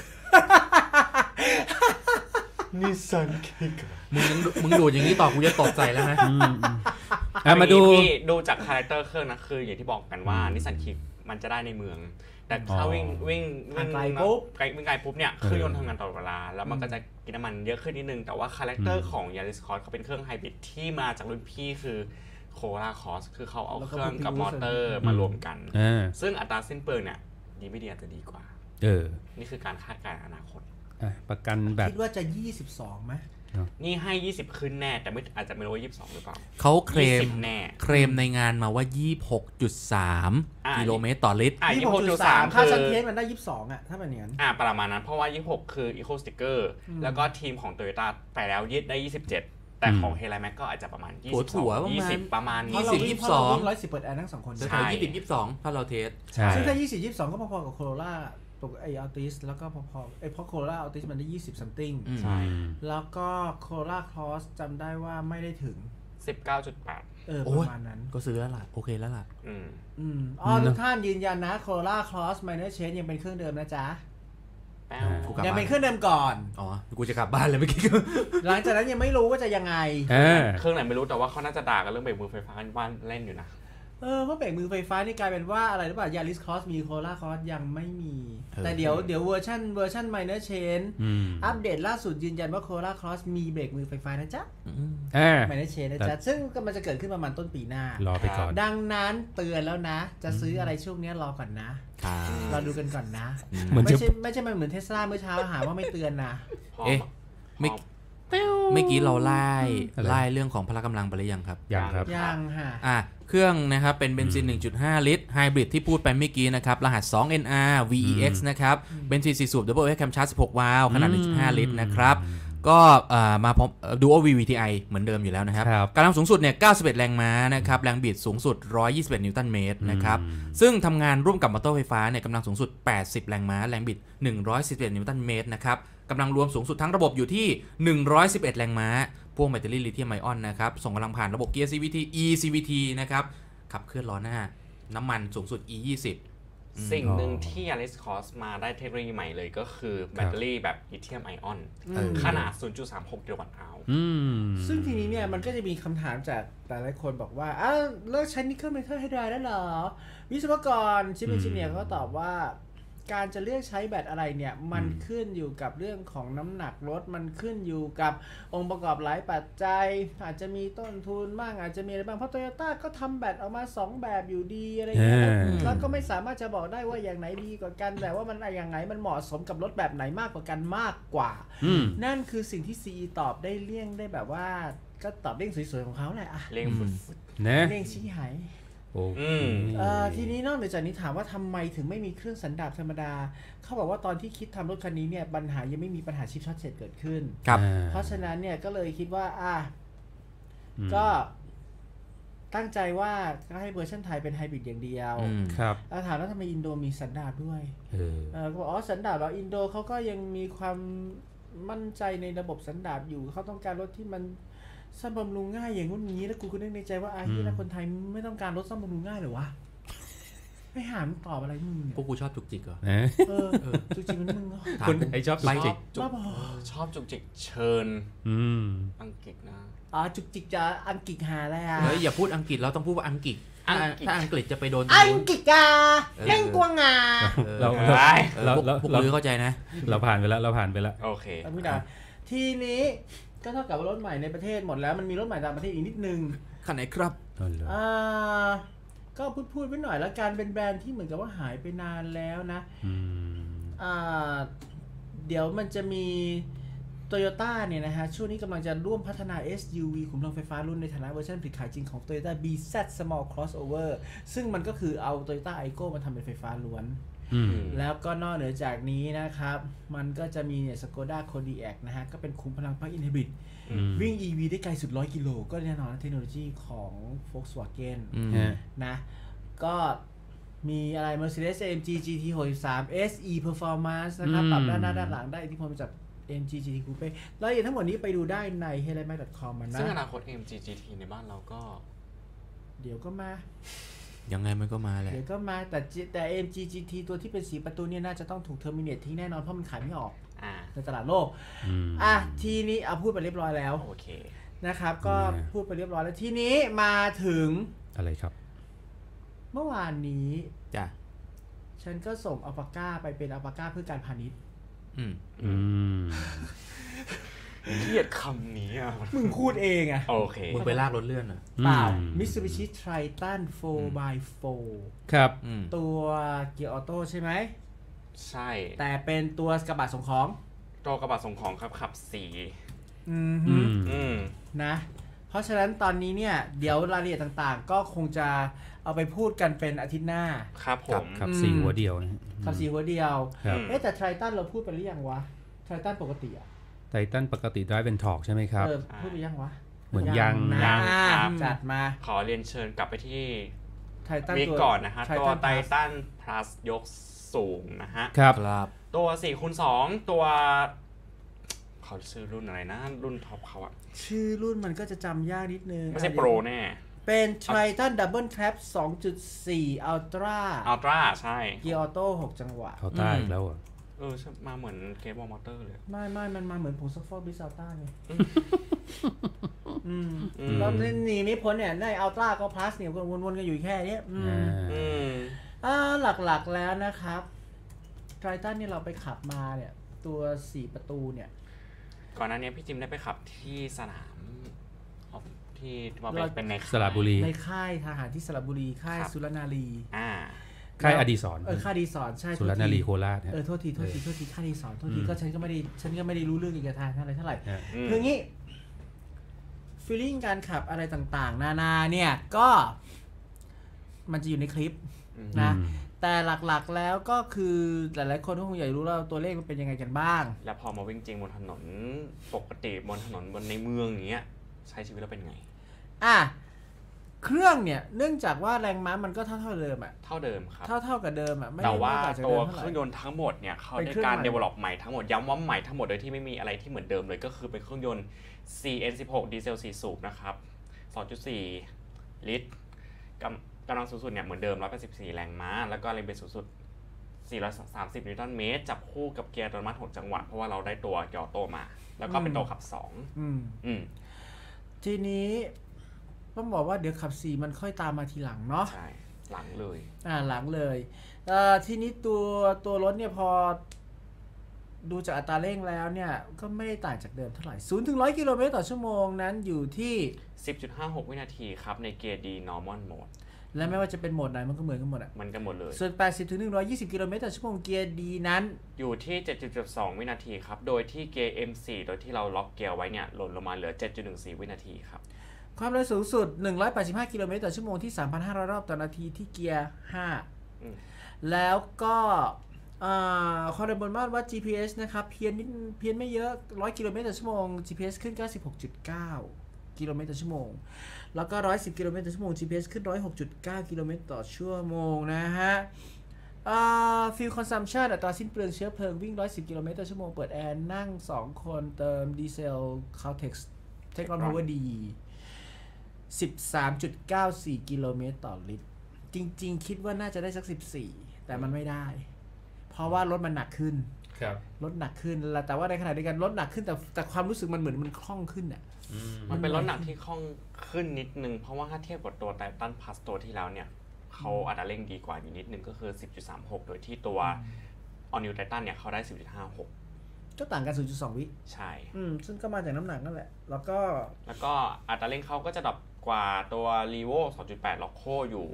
นิสสันคิกมึงดูอย่างนี้ต่อกูจะตกใจแล้วนะมาดูจากคาแรคเตอร์เครื่องนะคืออย่างที่บอกกันว่านิสสันคิกมันจะได้ในเมืองแต่ถ้าวิ่งไกลปุ๊บเนี่ยเครื่องยนต์ทำงานตลอดเวลาแล้วมันก็จะกินน้ำมันเยอะขึ้นนิดนึงแต่ว่าคาแรคเตอร์ของ Yaris Cross เขาเป็นเครื่องไฮบริดที่มาจากรุ่นพี่คือ Corolla Cross คือเขาเอาเครื่องกับมอเตอร์มารวมกันซึ่งอัตราสิ้นเปลืองเนี่ยดีไม่ดีอาจจะดีกว่านี่คือการคาดการณ์อนาคตประกันแบบคิดว่าจะ22ไหมนี่ให้20ขึ้นแน่แต่อาจจะไม่รู้ว่า22หรือเปล่าเขาเคลมในงานมาว่า 26.3 กิโลเมตรต่อลิตร 26.3 ค่าซันเทสมันได้22อ่ะถ้าเป็นอย่างนั้นประมาณนั้นเพราะว่า26คือ Eco Sticker แล้วก็ทีมของ Toyota ไปแล้วยึดได้27แต่ของ Hilux ก็อาจจะประมาณ20ประมาณ 22 110เปิดแอร์ทั้ง2คนใช่20-22ถ้าเราเทสซึ่งถ้า20-22ก็พอๆกับ Corollaไออัลติสแล้วก็พอไอเพราะโคโรล่าอัลติสมันได้20 something ใช่แล้วก็โคโรล่าครอสจำได้ว่าไม่ได้ถึง 19.8 ประมาณนั้นก็ซื้อแล้วล่ะโอเคแล้วล่ะทุกท่านยืนยันนะโคโรล่าครอสไมเนอร์เชนยังเป็นเครื่องเดิมนะจ๊ะยังเป็นเครื่องเดิมก่อนกูจะกลับบ้านเลยเมื่อกี้หลังจากนั้นยังไม่รู้ว่าจะยังไงเครื่องไหนไม่รู้แต่ว่าเขาน่าจะด่ากันเรื่องเบรกมือไฟฟ้าบ้านเล่นอยู่นะเพราะเบรกมือไฟฟ้านี่กลายเป็นว่าอะไรหรือเปล่ายาริสครอสมีโคโรล่าครอสยังไม่มีแต่เดี๋ยวเวอร์ชันไมเนอร์เชนอัปเดตล่าสุดยืนยันว่าโคโรล่าครอสมีเบรกมือไฟฟ้านะจ๊ะไมเนอร์เชนนะจ๊ะซึ่งมันจะเกิดขึ้นประมาณต้นปีหน้ารอไปก่อนดังนั้นเตือนแล้วนะจะซื้ออะไรช่วงนี้รอก่อนนะเราดูกันก่อนนะไม่ใช่มันเหมือนเทสลาเมื่อเช้าหาว่าไม่เตือนนะเมื่อกี้เราไล่เรื่องของพละกำลังไปหรือยังครับยังครับยังค่ะเครื่องนะครับเป็นเบนซิน 1.5 ลิตรไฮบริดที่พูดไปเมื่อกี้นะครับรหัส 2NR VEX นะครับเบนซิน4 สูบ Double Air Cam Charge 16 วาล์วขนาด 1.5 ลิตรนะครับก็มาพร้อม Duo VVTi เหมือนเดิมอยู่แล้วนะครับกำลังสูงสุดเนี่ย91แรงม้านะครับแรงบิดสูงสุด121นิวตันเมตรนะครับซึ่งทำงานร่วมกับมอเตอร์ไฟฟ้าเนี่ยกำลังสูงสุด80แรงม้าแรงบิด111นิวตันเมตรนะครับกำลังรวมสูงสุดทั้งระบบอยู่ที่111แรงม้าพ่วงแบตเตอรี่ลิเธียมไอออนนะครับส่งกำลังผ่านระบบเกียร์ CVT eCVT นะครับขับเคลื่อนล้อหน้าน้ำมันสูงสุด E20 สิ่งหนึ่งที่ Yaris Cross มาได้เทคโนโลยีใหม่เลยก็คือแบตเตอรี่แบบลิเธียมไอออนขนาด 0.36 กิโลวัตต์อาวซึ่งทีนี้เนี่ยมันก็จะมีคำถามจากแต่ละคนบอกว่าอ้าวเลิกใช้นิกเกิลเมทัลไฮไดรด์แล้วเหรอวิศวกรชิปเอนจิเนียร์เขาตอบว่าการจะเลือกใช้แบตอะไรเนี่ยมันขึ้นอยู่กับเรื่องของน้ำหนักรถมันขึ้นอยู่กับองค์ประกอบหลายปัจจัยอาจจะมีต้นทุนบ้างอาจจะมีอะไรบ้างเพราะโตโยต้าก็ทำแบตออกมา2แบบอยู่ดีอะไรอย่างเงี้ยแล้วก็ไม่สามารถจะบอกได้ว่าอย่างไหนดีกว่ากันแต่ว่ามันอย่างไหนมันเหมาะสมกับรถแบบไหนมากกว่ากันมากกว่านั่นคือสิ่งที่ CE ตอบได้เลี่ยงได้แบบว่าก็ตอบเลี่ยงสวยๆของเขาแหละอะเลี่ยงฟุดเลี่ยงชี้หายทีนี้นอกจากนี้ถามว่าทำไมถึงไม่มีเครื่องสันดาปธรรมดาเขาบอกว่าตอนที่คิดทำรถคันนี้เนี่ยปัญหายังไม่มีปัญหาชิปช็อตเสร็จเกิดขึ้นเพราะฉะนั้นเนี่ยก็เลยคิดว่าก็ตั้งใจว่าก็ให้เวอร์ชันไทยเป็นไฮบริดอย่างเดียวถามว่าทำไมอินโดมีสันดาปด้วยก็บอกสันดาปเราอินโดเขาก็ยังมีความมั่นใจในระบบสันดาปอยู่เขาต้องการรถที่มันซ่อมบำรุงง่ายอย่างงู้นนี้แล้วกูก็นึกในใจว่าที่แล้วคนไทยไม่ต้องการรถซ่อมบำรุงง่ายหรอวะไม่หามตอบอะไรมึงพวกกูชอบจุกจิกเหรอจุกจิกมันมึงคนไอชอบจุกจิกชอบจุกจิกเชิญอังกฤษนะจุกจิกจะอังกฤษหาแล้วเฮ้ยอย่าพูดอังกฤษเราต้องพูดว่าอังกฤษถ้าอังกฤษจะไปโดนอังกฤษกาเล่นกวางาพวกลือเข้าใจนะเราผ่านไปแล้วโอเคทีนี้ก็เท่ากับว่ารถใหม่ในประเทศหมดแล้วมันมีรถใหม่ต่างประเทศอีกนิดนึงคันไหนครับก็พูดไว้หน่อยแล้วการเป็นแบรนด์ที่เหมือนกับว่าหายไปนานแล้วนะเดี๋ยวมันจะมี Toyota เนี่ยนะฮะช่วงนี้กำลังจะร่วมพัฒนา SUV ขุมพลังไฟฟ้ารุ่นในฐานะเวอร์ชันผลิตขายจริงของ Toyota BZ Small Crossover ซึ่งมันก็คือเอา Toyota Aygo มาทำเป็นไฟฟ้าล้วนแล้วก็นอกเหนือจากนี้นะครับมันก็จะมีเนี่ย Skoda Kodiaq นะฮะก็เป็นขุมพลัง Plug-in Hybrid วิ่ง EV ได้ไกลสุด100 กิโลก็แน่นอนเทคโนโลยีของ Volkswagen นะก็มีอะไร Mercedes-AMG GT63 SE Performance นะครับปรับด้านหน้าด้านหลังได้อิทธิพลมาจาก AMG GT Coupe รายละเอียดทั้งหมดนี้ไปดูได้ใน helmet.com นะซึ่งอนาคต AMG GT ในบ้านเราก็เดี๋ยวก็มายังไงมันก็มาแหละเดี๋ยวก็มาแต่ AMG GT ตัวที่เป็น4ประตูเนี่ยน่าจะต้องถูกเทอร์มิเนตทิ้งแน่นอนเพราะมันขายไม่ออกในตลาดโลกทีนี้พูดไปเรียบร้อยแล้วโอเคนะครับก็พูดไปเรียบร้อยแล้วทีนี้มาถึงอะไรครับเมื่อวานนี้จ้ะฉันก็ส่งอัลปาก้าไปเป็นอัลปาก้าเพื่อการพาณิชย์เกลียดคำนี้อ่ะมึงพูดเองอ่ะโอเคมึงไปลากรถเลื่อนอ่ะเปล่า Mitsubishi Triton 4x4 ครับตัวเกียร์ออโต้ใช่ไหมใช่แต่เป็นตัวกระบะส่งของตัวกระบะส่งของครับขับสีนะเพราะฉะนั้นตอนนี้เนี่ยเดี๋ยวรายละเอียดต่างๆก็คงจะเอาไปพูดกันเป็นอาทิตย์หน้าครับผมขับสีหัวเดียวขับสีหัวเดียวแต่ Triton เราพูดไปหรือยังวะ Triton ปกติอะไททันปกติ Drive and Torque ใช่ไหมครับพูดไปยังวะเหมือนยังจัดมาขอเรียนเชิญกลับไปที่วีก่อนนะฮะตัวไททัน plus ยกสูงนะฮะครับตัว 4x2 ตัวเขาชื่อรุ่นอะไรนะรุ่นท็อปเขาอะชื่อรุ่นมันก็จะจำยากนิดนึงไม่ใช่โปรแน่เป็น Triton Double Cab 2.4 Ultra ใช่เกียร์ออโต้6จังหวะเขาใต้อีกแล้วอ่ะมาเหมือนเกมวอลมอเตอร์เลยไม่มันมาเหมือนผงซักฟอกบิซาต้าไงแล้วหนีไม่พ้นเนี่ยในอัลตร้าก็พลัสเนี่ยวนๆกันอยู่แค่นี้หลักๆแล้วนะครับไททันเนี่ยเราไปขับมาเนี่ยตัว4ประตูเนี่ยก่อนหน้านี้พี่จิมได้ไปขับที่สนามที่ว่าเป็นในสระบุรีในค่ายทหารที่สระบุรีค่ายสุรนารีค่ายอดีศรค่ายอดีศรใช่สุรนารีโคราชโทษทีค่ายอดีศรโทษทีก็ฉันก็ไม่ได้รู้เรื่องเกี่ยวกับทางอะไรเท่าไหร่คืองี้ฟีลลิ่งการขับอะไรต่างๆนานาเนี่ยก็มันจะอยู่ในคลิปนะแต่หลักๆแล้วก็คือหลายๆคนก็คงอยากรู้แล้วตัวเลขมันเป็นยังไงกันบ้างแล้วพอมาวิ่งจริงบนถนนปกติบนถนนบนในเมืองอย่างเงี้ยใช้ชีวิตแล้วเป็นไงเครื่องเนี่ยเนื่องจากว่าแรงม้ามันก็เท่าเดิมอะเท่าเดิมครับเท่ากับเดิมอะแต่ว่าตัวเครื่องยนต์ทั้งหมดเนี่ยเขาได้การ develop ใหม่ทั้งหมดย้ำว่าใหม่ทั้งหมดโดยที่ไม่มีอะไรที่เหมือนเดิมเลยก็คือเป็นเครื่องยนต์ CN16 ดีเซล4สูบนะครับ 2.4 ลิตรกำลังสูงสุดเนี่ยเหมือนเดิม184แรงม้าแล้วก็แรงบิดสูงสุด430นิวตันเมตรจับคู่กับเกียร์อัตโนมัติ6จังหวะเพราะว่าเราได้ตัวเกียร์ออโต้มาแล้วก็เป็นตัวขับ2 ทีนี้ต้องบอกว่าเดี๋ยวขับ4มันค่อยตามมาทีหลังเนาะใช่หลังเลยหลังเลยทีนี้ตัวรถเนี่ยพอดูจากอัตราเร่งแล้วเนี่ยก็ไม่ได้ต่างจากเดิมเท่าไหร่0 ถึง 100 กิโลเมตรต่อชั่วโมงนั้นอยู่ที่ 10.56 วินาทีครับในเกียร์ D Normal Mode และไม่ว่าจะเป็นโหมดไหนมันก็เหมือนกันหมดมันกันหมดเลยส่วน80 ถึง 120 กิโลเมตรต่อชั่วโมงเกียร์ D นั้นอยู่ที่ 7.2 วินาทีครับโดยที่เกียร์ M4 โดยที่เราล็อกเกียร์ไว้เนี่ยหล่นลงมาเหลือ 7.14 วินาทีครับความเร็วสูงสุด185กิโลเมตรต่อชั่วโมงที่ 3,500 รอบต่อนาทีที่เกียร์5แล้วก็ความเร็วบนมาตรวัด GPS นะครับเพี้ยนไม่เยอะ100กิโลเมตรต่อชั่วโมง GPS ขึ้น 96.9 กิโลเมตรต่อชั่วโมงแล้วก็110กิโลเมตรต่อชั่วโมง GPS ขึ้น 106.9 กิโลเมตรต่อชั่วโมงนะฮะfuel consumption อัตราสิ้นเปลืองเชื้อเพลิงวิ่ง110กิโลเมตรต่อชั่วโมงเปิดแอร์นั่ง2คนเติมดีเซล Caltex Techron Power D 13.94 กิโลเมตรต่อลิตรจริงๆคิดว่าน่าจะได้สัก14แต่มันไม่ได้เพราะว่ารถมันหนักขึ้นรถหนักขึ้นแต่ว่าในขณะเดียวกันรถหนักขึ้นแต่ความรู้สึกมันเหมือนมันคล่องขึ้นอ่ะมันเป็นรถหนักที่คล่องขึ้นนิดนึงเพราะว่าถ้าเทียบกับตัวไททันพลัสตัวที่แล้วเนี่ยเขาอัตราเร่งดีกว่าอยู่นิดนึงก็คือ 10.36 โดยที่ตัว All New Titan เนี่ยเขาได้ 10.56 ก็ต่างกัน 0.2 วิใช่ซึ่งก็มาจากน้ำหนักนั่นแหละแล้วก็อัตราเร่งเขาก็จะดรอปกว่าตัว Revo 2.8 Loco อยู่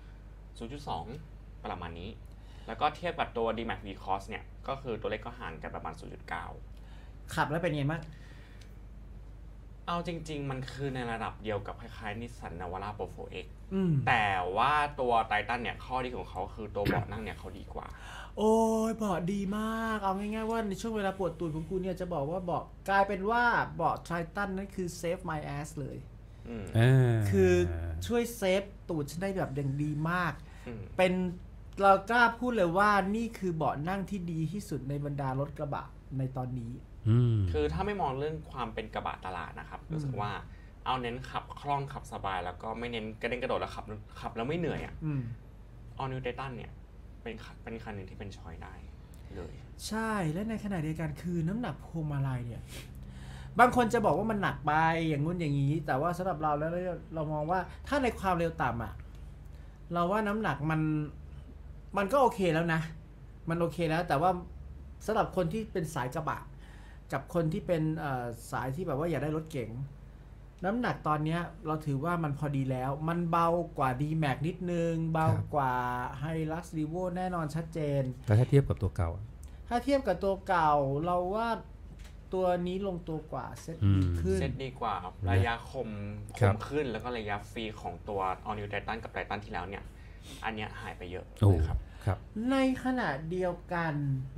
0.2 ประมาณนี้แล้วก็เทียบกับตัว D-Max V-Cross เนี่ยก็คือตัวเลขก็ห่างกันประมาณ 0.9 ขับแล้วเป็นไงบ้างเอาจริงๆมันคือในระดับเดียวกับคล้ายๆ Nissan Navara Pro 4X แต่ว่าตัว Titan เนี่ยข้อดีของเขาคือตัวเบาะนั่งเนี่ยเขาดีกว่าโอ้ยเบาะดีมากเอาง่ายๆว่าในช่วงเวลาปวดตูดของกูเนี่ยจะบอกว่าเบาะกลายเป็นว่าเบาะ Titan นั่นคือ save my ass เลยคือช่วยเซฟตูดฉันได้แบบอย่างดีมากเป็นเรากล้าพูดเลยว่านี่คือเบาะนั่งที่ดีที่สุดในบรรดารถกระบะในตอนนี้คือถ้าไม่มองเรื่องความเป็นกระบะตลาดนะครับรู้สึกว่าเอาเน้นขับคล่องขับสบายแล้วก็ไม่เน้นกระเด้งกระโดดแล้วขับแล้วไม่เหนื่อยAll New Titan เนี่ยเป็นคันหนึ่งที่เป็นช้อยได้เลยใช่และในขณะเดียวกันคือน้ำหนักพวงมาลัยเนี่ยบางคนจะบอกว่ามันหนักไปอย่างงู้นอย่างนี้แต่ว่าสำหรับเราแล้วเรามองว่าถ้าในความเร็วต่ำอ่ะเราว่าน้ำหนักมันก็โอเคแล้วนะมันโอเคแล้วแต่ว่าสำหรับคนที่เป็นสายกระบะกับคนที่เป็นสายที่แบบว่าอยากได้รถเก๋งน้ำหนักตอนนี้เราถือว่ามันพอดีแล้วมันเบากว่า D-Max นิดนึงเบากว่า Hilux Revo แน่นอนชัดเจนแต่ถ้าเทียบกับตัวเก่าถ้าเทียบกับตัวเก่าเราว่าตัวนี้ลงตัวกว่าเซ็ตดีขึ้นเซ็ตดีกว่าระยะคมขึ้นแล้วก็ระยะฟรีของตัว All New Titan กับ Titan ที่แล้วเนี่ยอันเนี้ยหายไปเยอะเลยครับในขณะเดียวกัน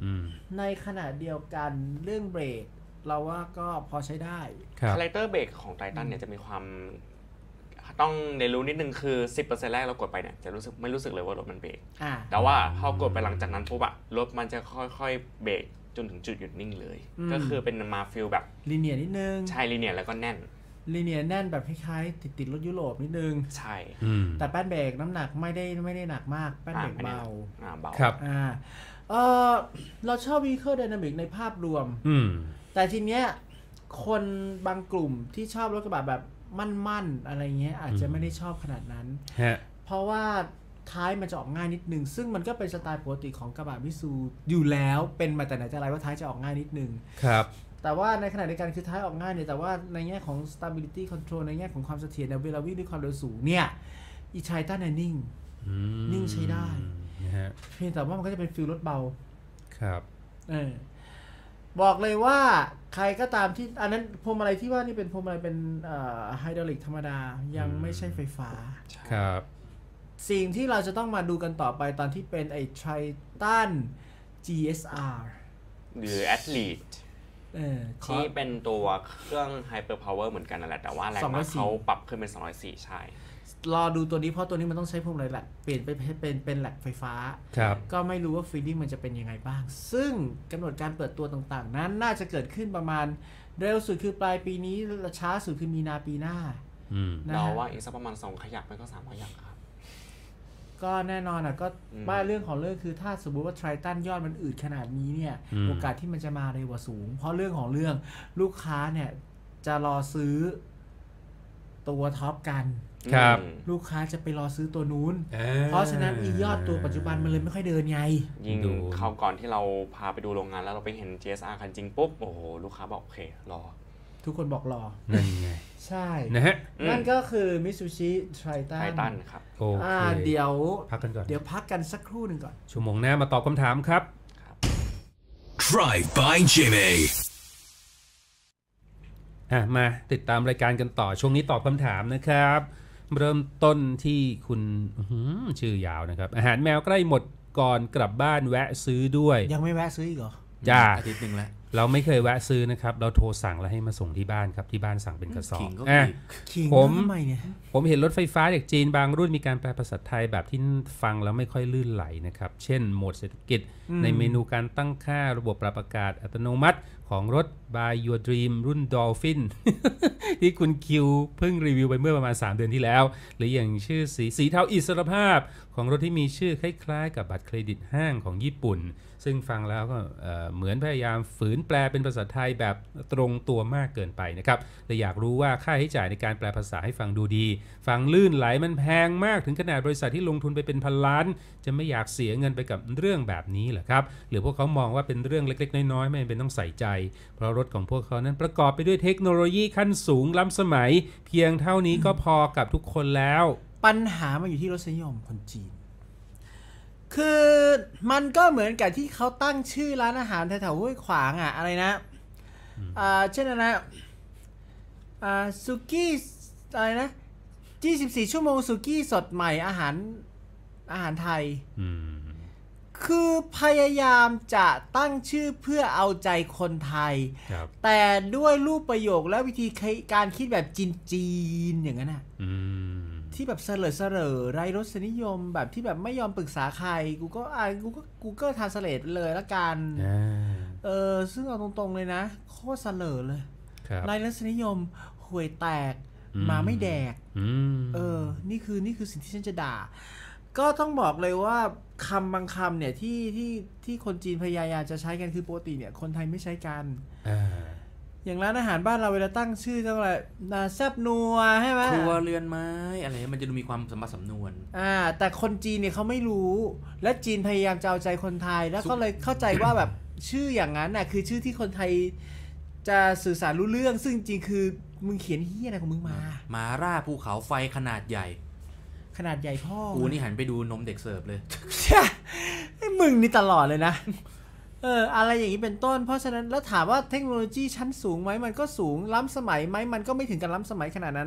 เรื่องเบรกเราว่าก็พอใช้ได้คาแรคเตอร์เบรกของ Titan เนี่ยจะมีความต้องเรียนรู้นิดนึงคือ 10% แรกเรากดไปเนี่ยจะไม่รู้สึกเลยว่ารถมันเบรกแต่ว่าพอกดไปหลังจากนั้นปุ๊บอะรถมันจะค่อยๆเบรกจนถึงจุดหยุดนิ่งเลยก็คือเป็นมาฟิลแบบลีเนียร์นิดนึงใช่ลีเนียร์แล้วก็แน่นลีเนียร์แน่นแบบคล้ายๆติดรถยุโรปนิดนึงใช่แต่แป้นเบรกน้ำหนักไม่ได้หนักมากแป้นเบรกเบาครับเราชอบ Vehicle Dynamic ในภาพรวมแต่ทีเนี้ยคนบางกลุ่มที่ชอบรถกระบะแบบมั่นๆอะไรเงี้ยอาจจะไม่ได้ชอบขนาดนั้นเพราะว่าท้ายมันจะออกง่ายนิดนึงซึ่งมันก็เป็นสไตล์ปกติของกระบะมิตซูอยู่แล้วเป็นมาแต่ไหนแต่ไรว่าท้ายจะออกง่ายนิดนึงครับแต่ว่าในขณะเดียวกันคือท้ายออกง่ายเนี่ยแต่ว่าในแง่ของ stability control ในแง่ของความเสถียรเวลาวิ่งด้วยความเร็วสูงเนี่ยอีไททันเนี่ยนิ่งใช้ได้เพียงแต่ว่ามันก็จะเป็นฟีลรถเบาครับบอกเลยว่าใครก็ตามที่อันนั้นพวงมาลัยที่ว่านี่เป็นพวงมาลัยเป็นไฮดรอลิกธรรมดายังไม่ใช่ไฟฟ้าครับสิ่งที่เราจะต้องมาดูกันต่อไปตอนที่เป็นไอ้ Triton GSR หรือ Athlete ที่เป็นตัวเครื่อง Hyper Power เหมือนกันนั่นแหละแต่ว่าแรงม้าเขาปรับขึ้นเป็น204ใช่รอดูตัวนี้เพราะตัวนี้มันต้องใช้พวงมาลัยแหลกเปลี่ยนไปเป็นแหลกไฟฟ้าก็ไม่รู้ว่าฟีลลิ่งมันจะเป็นยังไงบ้างซึ่งกำหนดการเปิดตัวต่างๆนั้นน่าจะเกิดขึ้นประมาณเร็วสุดคือปลายปีนี้ช้าสุดคือมีนาปีหน้าเราว่าอีกสักประมาณ2ขยักมันก็3ขยักครับก็แน่นอนก็บ้าเรื่องของเรื่องคือถ้าสมมุติว่า Triton ยอดมันอืดขนาดนี้เนี่ยโอกาสที่มันจะมาเร็วกว่าสูงเพราะเรื่องของเรื่องลูกค้าเนี่ยจะรอซื้อตัวท็อปกันลูกค้าจะไปรอซื้อตัวนู้นเพราะฉะนั้นยอดตัวปัจจุบันมันเลยไม่ค่อยเดินไงยิ่งคราวก่อนที่เราพาไปดูโรงงานแล้วเราไปเห็น GSR คันจริงปุ๊บโอ้โหลูกค้าบอกโอเครอทุกคนบอกรอนั่นไงใช่นั่นก็คือ Mitsubishi Triton ครับเดี๋ยวพักกันก่อนเดี๋ยวพักกันสักครู่หนึ่งก่อนชั่วโมงหน้ามาตอบคำถามครับ Drive by Jimmy มาติดตามรายการกันต่อช่วงนี้ตอบคำถามนะครับเริ่มต้นที่คุณชื่อยาวนะครับอาหารแมวใกล้หมดก่อนกลับบ้านแวะซื้อด้วยยังไม่แวะซื้ออีกเหรอจ้าอาทิตย์นึงแล้วเราไม่เคยแวะซื้อนะครับเราโทรสั่งแล้วให้มาส่งที่บ้านครับที่บ้านสั่งเป็นกระสอบผมเห็นรถไฟฟ้าจากจีนบางรุ่นมีการแปลภาษาไทยแบบที่ฟังแล้วไม่ค่อยลื่นไหลนะครับเช่นโหมดเศรษฐกิจในเมนูการตั้งค่าระบบปรับอากาศอัตโนมัติของรถ By Your Dream รุ่น Dolphin ที่คุณคิวเพิ่งรีวิวไปเมื่อประมาณ3เดือนที่แล้วหรืออย่างชื่อสีเทาอิสรภาพของรถที่มีชื่อคล้ายๆกับบัตรเครดิตห้างของญี่ปุ่นซึ่งฟังแล้วก็เหมือนพยายามฝืนแปลเป็นภาษาไทยแบบตรงตัวมากเกินไปนะครับแต่อยากรู้ว่าค่าใช้จ่ายในการแปลภาษาให้ฟังดูดีฟังลื่นไหลมันแพงมากถึงขนาดบริษัทที่ลงทุนไปเป็นพันล้านจะไม่อยากเสียเงินไปกับเรื่องแบบนี้เหรอครับหรือพวกเขามองว่าเป็นเรื่องเล็กๆน้อยๆไม่เป็นต้องใส่ใจเพราะรถของพวกเขานั้นประกอบไปด้วยเทคโนโลยีขั้นสูงล้ำสมัยเพียงเท่านี้ก็พอกับทุกคนแล้วปัญหามันอยู่ที่รสนิยมคนจีนคือมันก็เหมือนกับที่เขาตั้งชื่อร้านอาหารแถวๆห้วยขวางอะไรนะเช่นนะสุกี้อะไรนะ24ชั่วโมงสุกี้สดใหม่อาหารไทยคือพยายามจะตั้งชื่อเพื่อเอาใจคนไทยแต่ด้วยรูปประโยคและวิธีการคิดแบบจีนอย่างนั้นที่แบบเสลอไร้รสนิยมแบบที่แบบไม่ยอมปรึกษาใครกูก็Google Translate เลยละกันซึ่งเอาตรงๆเลยนะโคตรเสลอเลยไร้รสนิยมห่วยแตกมาไม่แดกนี่คือสิ่งที่ฉันจะด่าก็ต้องบอกเลยว่าคำบางคำเนี่ยที่คนจีนพยายามจะใช้กันคือปกติเนี่ยคนไทยไม่ใช้กันอย่างร้านอาหารบ้านเราเวลาตั้งชื่อต้องอะไรแซ่บนัวใช่ไหมครัวเรือนไม้อะไรมันจะดูมีความสมบัติสำนวนแต่คนจีนเนี่ยเขาไม่รู้และจีนพยายามจะเอาใจคนไทยแล้วก็เลยเข้าใจว่าแบบชื่ออย่างนั้นน่ะคือชื่อที่คนไทยจะสื่อสารรู้เรื่องซึ่งจริงคือมึงเขียนเหี้ยอะไรของมึงมาร่าภูเขาไฟขนาดใหญ่พ่อกูนี่หันไปดูนมเด็กเสิร์ฟเลยไอ้มึงนี่ตลอดเลยนะอะไรอย่างนี้เป็นต้นเพราะฉะนั้นแล้วถามว่าเทคโนโลยีชั้นสูงไหมมันก็สูงล้ำสมัยไหมมันก็ไม่ถึงกับล้ำสมัยขนาดนั้น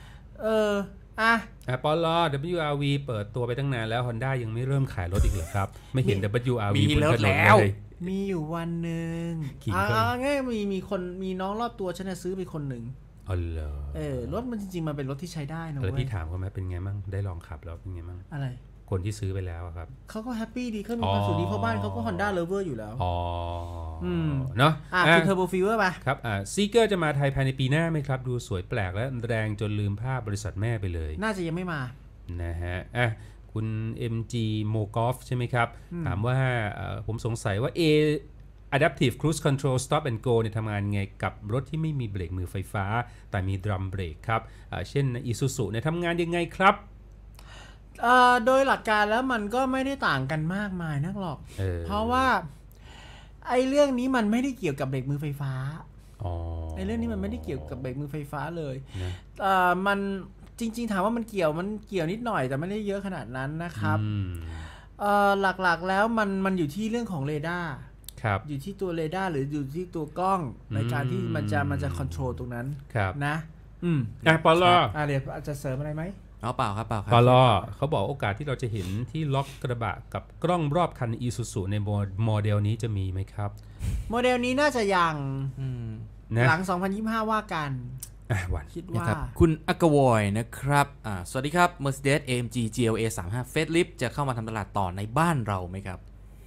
ปลWRV เปิดตัวไปตั้งนานแล้ว Honda ยังไม่เริ่มขายรถอีกเหรอครับไม่เห็น WRV มีรถแล้วมีอยู่วันหนึ่งง่ายมีน้องรอบตัวฉันซื้อไปคนหนึ่งรถมันจริงๆมันเป็นรถที่ใช้ได้นะเว้ยพี่ถามเขาไหมเป็นไงบ้างได้ลองขับแล้วเป็นไงบ้างอะไรคนที่ซื้อไปแล้วครับเขาก็แฮปปี้ดีเขามีความสุขดีเพราะบ้านเขาก็ Honda Lover อยู่แล้วเนาะคือ Turbo Fever ป่ะครับซีเกอร์จะมาไทยภายในปีหน้าไหมครับดูสวยแปลกและแรงจนลืมภาพบริษัทแม่ไปเลยน่าจะยังไม่มานะฮะคุณ MG Mogolf ใช่ไหมครับถามว่าผมสงสัยว่าAdaptive Cruise Control Stop and Go เนี่ยทำงานไงกับรถที่ไม่มีเบรกมือไฟฟ้าแต่มีดรัมเบรกครับเช่น Isuzu เนี่ยทำงานยังไงครับโดยหลักการแล้วมันก็ไม่ได้ต่างกันมากมายนักหรอกเพราะว่าไอ้เรื่องนี้มันไม่ได้เกี่ยวกับเบรกมือไฟฟ้าไอ้เรื่องนี้มันไม่ได้เกี่ยวกับเบรกมือไฟฟ้าเลยมันจริงๆถามว่ามันเกี่ยวนิดหน่อยแต่ไม่ได้เยอะขนาดนั้นนะครับหลักๆแล้วมันอยู่ที่เรื่องของเรดาร์อยู่ที่ตัวเรดาร์หรืออยู่ที่ตัวกล้องในการที่มันจะคอนโทรลตรงนั้นนะปลอเดี๋ยวจะเสริมอะไรไหมเปล่าครับเปล่าครับปลเขาบอกโอกาสที่เราจะเห็นที่ล็อกกระบะกับกล้องรอบคัน Isuzu ในโมเดลนี้จะมีไหมครับโมเดลนี้น่าจะยังหลัง2025ว่ากันคิดว่าคุณอักวอยนะครับสวัสดีครับ Mercedes AMG GLA 35 Facelift จะเข้ามาทำตลาดต่อในบ้านเราไหมครับ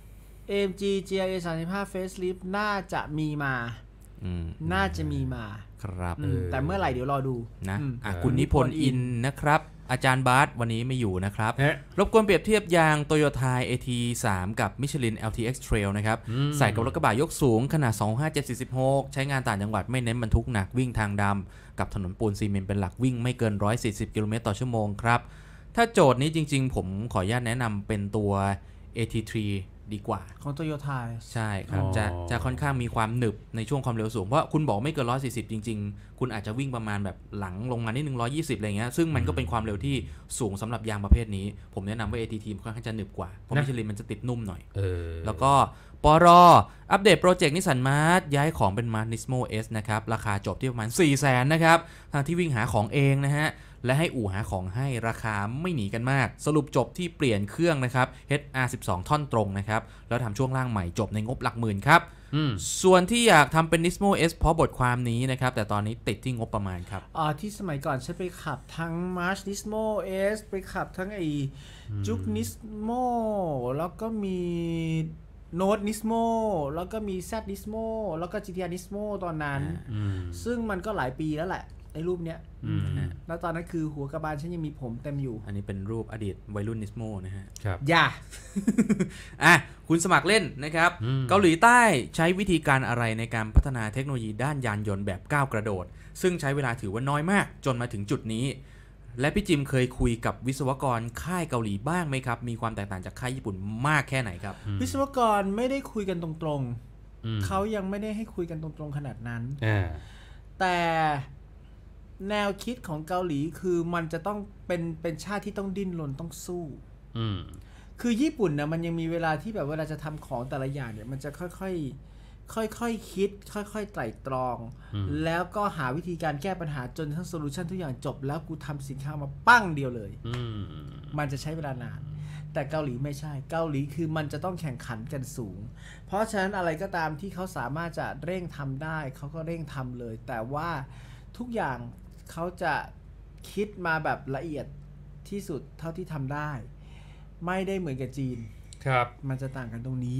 AMG GLA 35 Facelift น่าจะมีมาน่าจะมีมาครับแต่เมื่อไหร่เดี๋ยวรอดูนะคุณนิพนธ์อินนะครับอาจารย์บาสวันนี้ไม่อยู่นะครับรบกวนเปรียบเทียบยาง Toyota AT3 กับ Michelin LTX Trail นะครับใส่กับรถกระบะยกสูงขนาด 25746 ใช้งานต่างจังหวัดไม่เน้นบรรทุกหนักวิ่งทางดำกับถนนปูนซีเมนต์เป็นหลักวิ่งไม่เกิน140 กิโลเมตรต่อชั่วโมงครับถ้าโจทย์นี้จริงๆผมขออนุญาตแนะนำเป็นตัว AT3 ดีกว่าของ Toyota ใช่ครับจะค่อนข้างมีความหนึบในช่วงความเร็วสูงเพราะคุณบอกไม่เกิน140จริงๆคุณอาจจะวิ่งประมาณแบบหลังลงมานิดนึง120อะไรเงี้ยซึ่งมันก็เป็นความเร็วที่สูงสำหรับยางประเภทนี้ผมแนะนำว่า ATT ค่อนข้างจะหนึบกว่าเพราะมิชลินมันจะติดนุ่มหน่อยแล้วก็ปรอัปเดตโปรเจกต์นิสสันมาร์ทย้ายของเป็นมาร์ทนิสโม S นะครับราคาจบที่ประมาณ 400,000 นะครับทางที่วิ่งหาของเองนะฮะและให้อู่หาของให้ราคาไม่หนีกันมากสรุปจบที่เปลี่ยนเครื่องนะครับ HR12 ท่อนตรงนะครับแล้วทำช่วงล่างใหม่จบในงบหลักหมื่นครับส่วนที่อยากทำเป็น Nismo S เพราะบทความนี้นะครับแต่ตอนนี้ติดที่งบประมาณครับที่สมัยก่อนฉันไปขับทั้ง March Nismo S ไปขับทั้งไอ้จุก Nismo แล้วก็มีโน้ต Nismo แล้วก็มี Z Nismo แล้วก็ GTR Nismo ตอนนั้นซึ่งมันก็หลายปีแล้วแหละไอ้รูปเนี้ยแล้วตอนนั้นคือหัวกระบาลฉันยังมีผมเต็มอยู่อันนี้เป็นรูปอดีตวัยรุ่น Nismo นะฮะครับอย่าคุณสมัครเล่นนะครับเกาหลีใต้ใช้วิธีการอะไรในการพัฒนาเทคโนโลยีด้านยานยนต์แบบก้าวกระโดดซึ่งใช้เวลาถือว่าน้อยมากจนมาถึงจุดนี้และพี่จิมเคยคุยกับวิศวกรค่ายเกาหลีบ้างไหมครับมีความแตกต่างจากค่ายญี่ปุ่นมากแค่ไหนครับวิศวกรไม่ได้คุยกันตรงๆเขายังไม่ได้ให้คุยกันตรงๆขนาดนั้นแต่แนวคิดของเกาหลีคือมันจะต้องเป็นชาติที่ต้องดิ้นรนต้องสู้คือญี่ปุ่นนะมันยังมีเวลาที่แบบเวลาจะทำของแต่ละอย่างเนี่ยมันจะค่อยคิดค่อยไตร่ตรองแล้วก็หาวิธีการแก้ปัญหาจนทั้งโซลูชันทุกอย่างจบแล้วกูทำสินค้ามาปั้งเดียวเลยมันจะใช้เวลานานแต่เกาหลีไม่ใช่เกาหลีคือมันจะต้องแข่งขันกันสูงเพราะฉะนั้นอะไรก็ตามที่เขาสามารถจะเร่งทำได้เขาก็เร่งทำเลยแต่ว่าทุกอย่างเขาจะคิดมาแบบละเอียดที่สุดเท่าที่ทำได้ไม่ได้เหมือนกับจีนครับมันจะต่างกันตรงนี้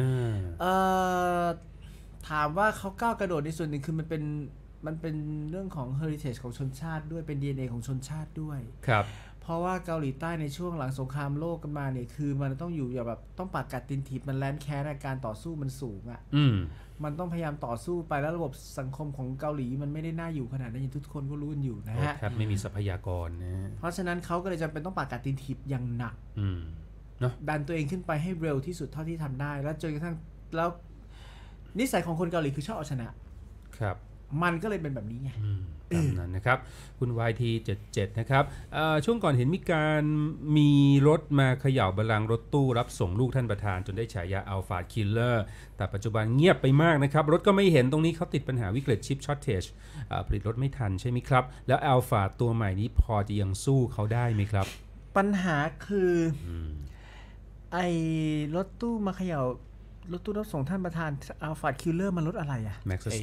ถามว่าเขาก้าวกระโดดในส่วนหนึ่งคือมันเป็นเรื่องของ heritage ของชนชาติด้วยเป็น DNA ของชนชาติด้วยครับเพราะว่าเกาหลีใต้ในช่วงหลังสงครามโลกกันมาเนี่ยคือมันต้องอยู่อย่างแบบต้องปากกัดตินถีบมันแลนแค้นการต่อสู้มันสูงอ่ะมันต้องพยายามต่อสู้ไปแล้วระบบสังคมของเกาหลีมันไม่ได้น่าอยู่ขนาดนั้นอย่างทุกคนก็รู้กันอยู่นะฮะครับไม่มีทรัพยากรนะเพราะฉะนั้นเขาก็เลยจำเป็นต้องปากกัดตินถีบอย่างหนักดันตัวเองขึ้นไปให้เร็วที่สุดเท่าที่ทำได้แล้วจนกระทั่งแล้วนิสัยของคนเกาหลีคือชอบเอาชนะครับมันก็เลยเป็นแบบนี้ไงตามนั้นนะครับคุณ YT77 นะครับช่วงก่อนเห็นมีรถมาเขย่าบัลลังก์รถตู้รับส่งลูกท่านประธานจนได้ฉายา Alpha Killer แต่ปัจจุบันเงียบไปมากนะครับรถก็ไม่เห็นตรงนี้เขาติดปัญหาวิกฤตชิปช็อตเทจผลิตรถไม่ทันใช่ไหมครับแล้ว Alpha ตัวใหม่นี้พอจะยังสู้เขาได้ไหมครับปัญหาคือไอ้รถตู้มาเขย่ารถตู้รับส่งท่านประธาน Alpha Killer มันรถอะไรอะ Maxus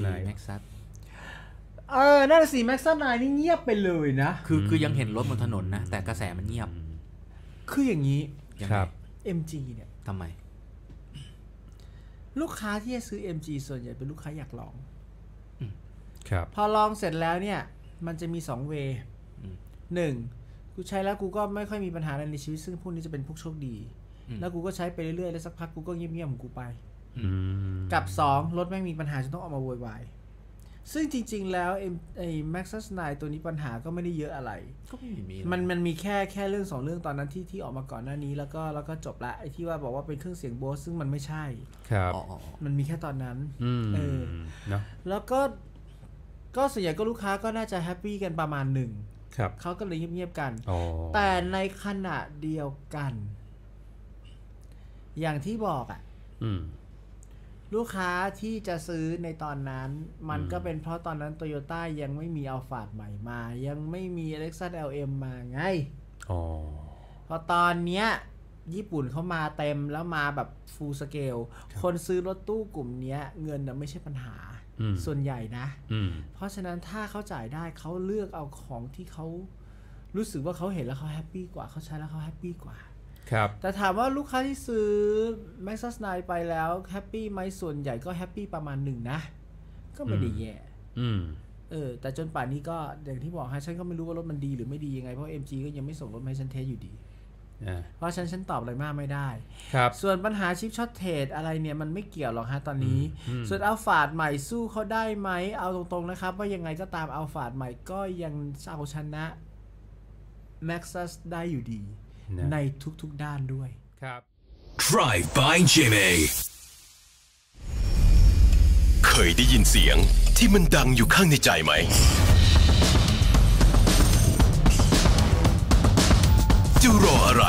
นั่นสิ Maxus 9นี่เงียบไปเลยนะคือยังเห็นรถบนถนนนะแต่กระแสมันเงียบคืออย่างนี้ครับ MG เนี่ยทำไมลูกค้าที่จะซื้อ MG ส่วนใหญ่เป็นลูกค้าอยากลองครับพอลองเสร็จแล้วเนี่ยมันจะมี2เวย์1กูใช้แล้วกูก็ไม่ค่อยมีปัญหาอะไรในชีวิตซึ่งพวกนี้จะเป็นพวกโชคดีแล้วกูก็ใช้ไปเรื่อยๆแล้วสักพักกูก็เงียบๆของกูไปกับ2รถแม่งมีปัญหาจนต้องออกมาโวยวายซึ่งจริงๆแล้วไอ้ Maxus 9ตัวนี้ปัญหาก็ไม่ได้เยอะอะไรก็ไม่มีมันมีแค่เรื่อง2เรื่องตอนนั้นที่ออกมาก่อนหน้านี้แล้วก็จบละไอ้ที่ว่าบอกว่าเป็นเครื่องเสียงโบสซึ่งมันไม่ใช่ครับมันมีแค่ตอนนั้นเนาะแล้วก็ส่วนใหญ่ก็ลูกค้าก็น่าจะแฮปปี้กันประมาณนึงเขาก็เลยเงียบๆกันแต่ในขณะเดียวกันอย่างที่บอกลูกค้าที่จะซื้อในตอนนั้นมันก็เป็นเพราะตอนนั้น Toyota ยังไม่มี Alphard ใหม่มายังไม่มี Lexus LM มาไงพอตอนเนี้ยญี่ปุ่นเขามาเต็มแล้วมาแบบ full scale คนซื้อรถตู้กลุ่มนี้เงินไม่ใช่ปัญหาส่วนใหญ่นะเพราะฉะนั้นถ้าเขาจ่ายได้เขาเลือกเอาของที่เขารู้สึกว่าเขาเห็นแล้วเขาแฮปปี้กว่าเขาใช้แล้วเขาแฮปปี้กว่าแต่ถามว่าลูกค้าที่ซื้อ Maxus 9ไปแล้วแฮปปี้ไหมส่วนใหญ่ก็แฮปปี้ประมาณ1นะก็ไม่ได้แย่แต่จนป่านนี้ก็อย่างที่บอกฮะฉันก็ไม่รู้ว่ารถมันดีหรือไม่ดียังไงเพราะ MG ก็ยังไม่ส่งรถมาให้ฉันเทสอยู่ดีเพราะฉันตอบอะไรมากไม่ได้ส่วนปัญหาชิปช็อตเทรดอะไรเนี่ยมันไม่เกี่ยวหรอกฮะตอนนี้ส่วนอัลฟาดใหม่สู้เขาได้ไหมเอาตรงๆนะครับว่ายังไงก็ตามอัลฟาดใหม่ก็ยังเอาชนะ Maxus ได้อยู่ดีในทุกๆด้านด้วยครับ Drive by Jimmy เคยได้ยินเสียงที่มันดังอยู่ข้างในใจไหมจะรออะไร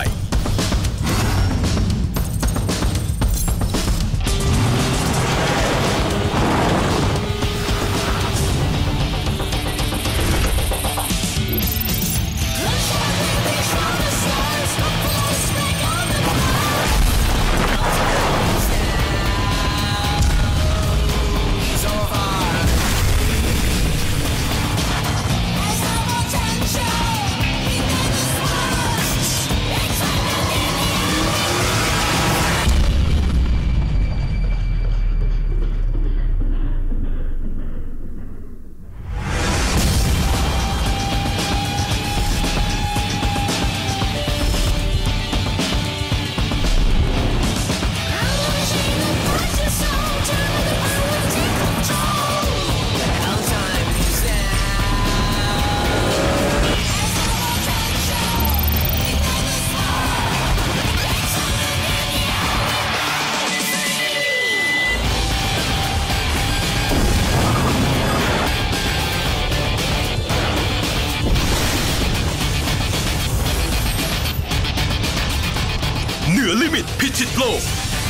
พิชิตโลก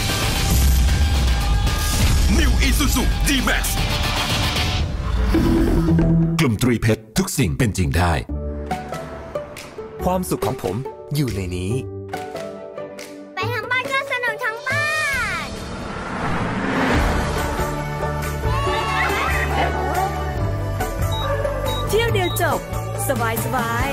New Isuzu D-Max กลุ่มตรีเพชรทุกสิ่งเป็นจริงได้ความสุขของผมอยู่ในนี้ไปทางบ้านก็สนุกทั้งบ้านเที่ยวเดียวจบสบาย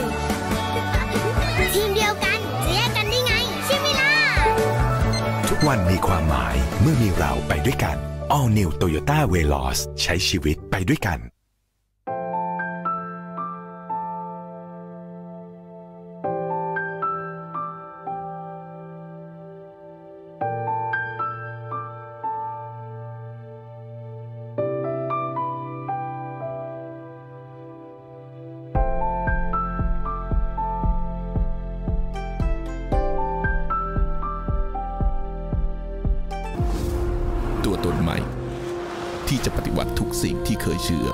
ทีมเดียวกันจะแยกกันได้ไงใช่ไหมล่ะทุกวันมีความหมายเมื่อมีเราไปด้วยกัน All New Toyota Veloz ใช้ชีวิตไปด้วยกันตัวตนใหม่ที่จะปฏิวัติทุกสิ่งที่เคยเชื่อ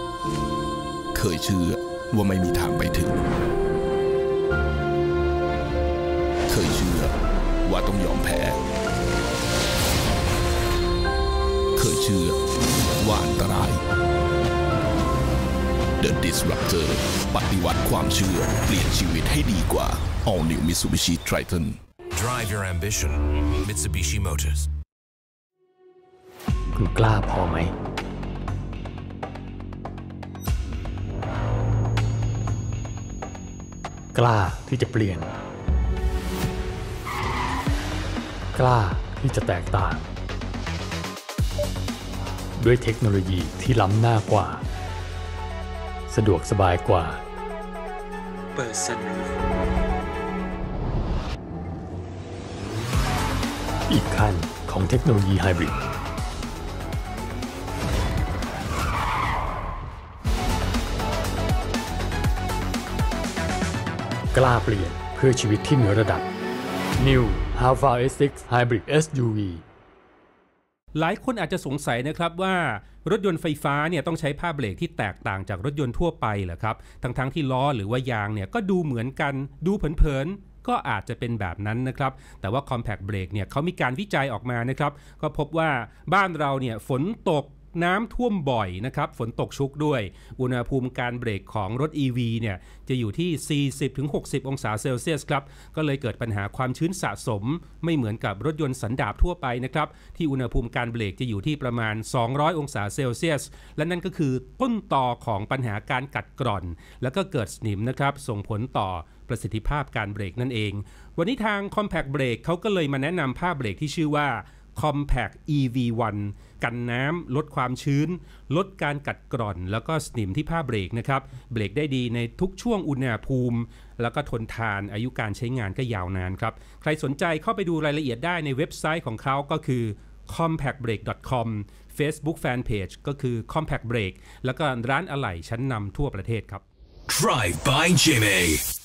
ว่าไม่มีทางไปถึงเคยเชื่อว่าต้องยอมแพ้เคยเชื่อว่าอันตราย The Disruptor ปฏิวัติความเชื่อเปลี่ยนชีวิตให้ดีกว่า All New Mitsubishi Triton Drive your ambition Mitsubishi Motors คุณกล้าพอไหมกล้าที่จะเปลี่ยนกล้าที่จะแตกต่างด้วยเทคโนโลยีที่ล้ำหน้ากว่าสะดวกสบายกว่าเปิดสนุกอีกขั้นของเทคโนโลยีไฮบริดกล้าเปลี่ยนเพื่อชีวิตที่เหนือระดับ New Alpha S6 Hybrid SUV หลายคนอาจจะสงสัยนะครับว่ารถยนต์ไฟฟ้าเนี่ยต้องใช้ผ้าเบรกที่แตกต่างจากรถยนต์ทั่วไปเหรอครับทั้งที่ล้อหรือว่ายางเนี่ยก็ดูเหมือนกันดูเผินๆก็อาจจะเป็นแบบนั้นนะครับแต่ว่า Compact Brake เนี่ยเขามีการวิจัยออกมานะครับก็พบว่าบ้านเราเนี่ยฝนตกน้ำท่วมบ่อยนะครับฝนตกชุกด้วยอุณหภูมิการเบรกของรถ EV เนี่ยจะอยู่ที่ 40-60 องศาเซลเซียสครับก็เลยเกิดปัญหาความชื้นสะสมไม่เหมือนกับรถยนต์สันดาปทั่วไปนะครับที่อุณหภูมิการเบรกจะอยู่ที่ประมาณ200องศาเซลเซียสและนั่นก็คือต้นตอของปัญหาการกัดกร่อนแล้วก็เกิดสนิมนะครับส่งผลต่อประสิทธิภาพการเบรกนั่นเองวันนี้ทาง Compact Brake เขาก็เลยมาแนะนำผ้าเบรกที่ชื่อว่า Compact EV1 กันน้ำลดความชื้นลดการกัดกร่อนแล้วก็สนิมที่ผ้าเบรกนะครับเบรกได้ดีในทุกช่วงอุณหภูมิแล้วก็ทนทานอายุการใช้งานก็ยาวนานครับใครสนใจเข้าไปดูรายละเอียดได้ในเว็บไซต์ของเขาก็คือ compactbrake.com Facebook Fanpage ก็คือ Compact Brake แล้วก็ร้านอะไหล่ชั้นนำทั่วประเทศครับ Drive by Jimmy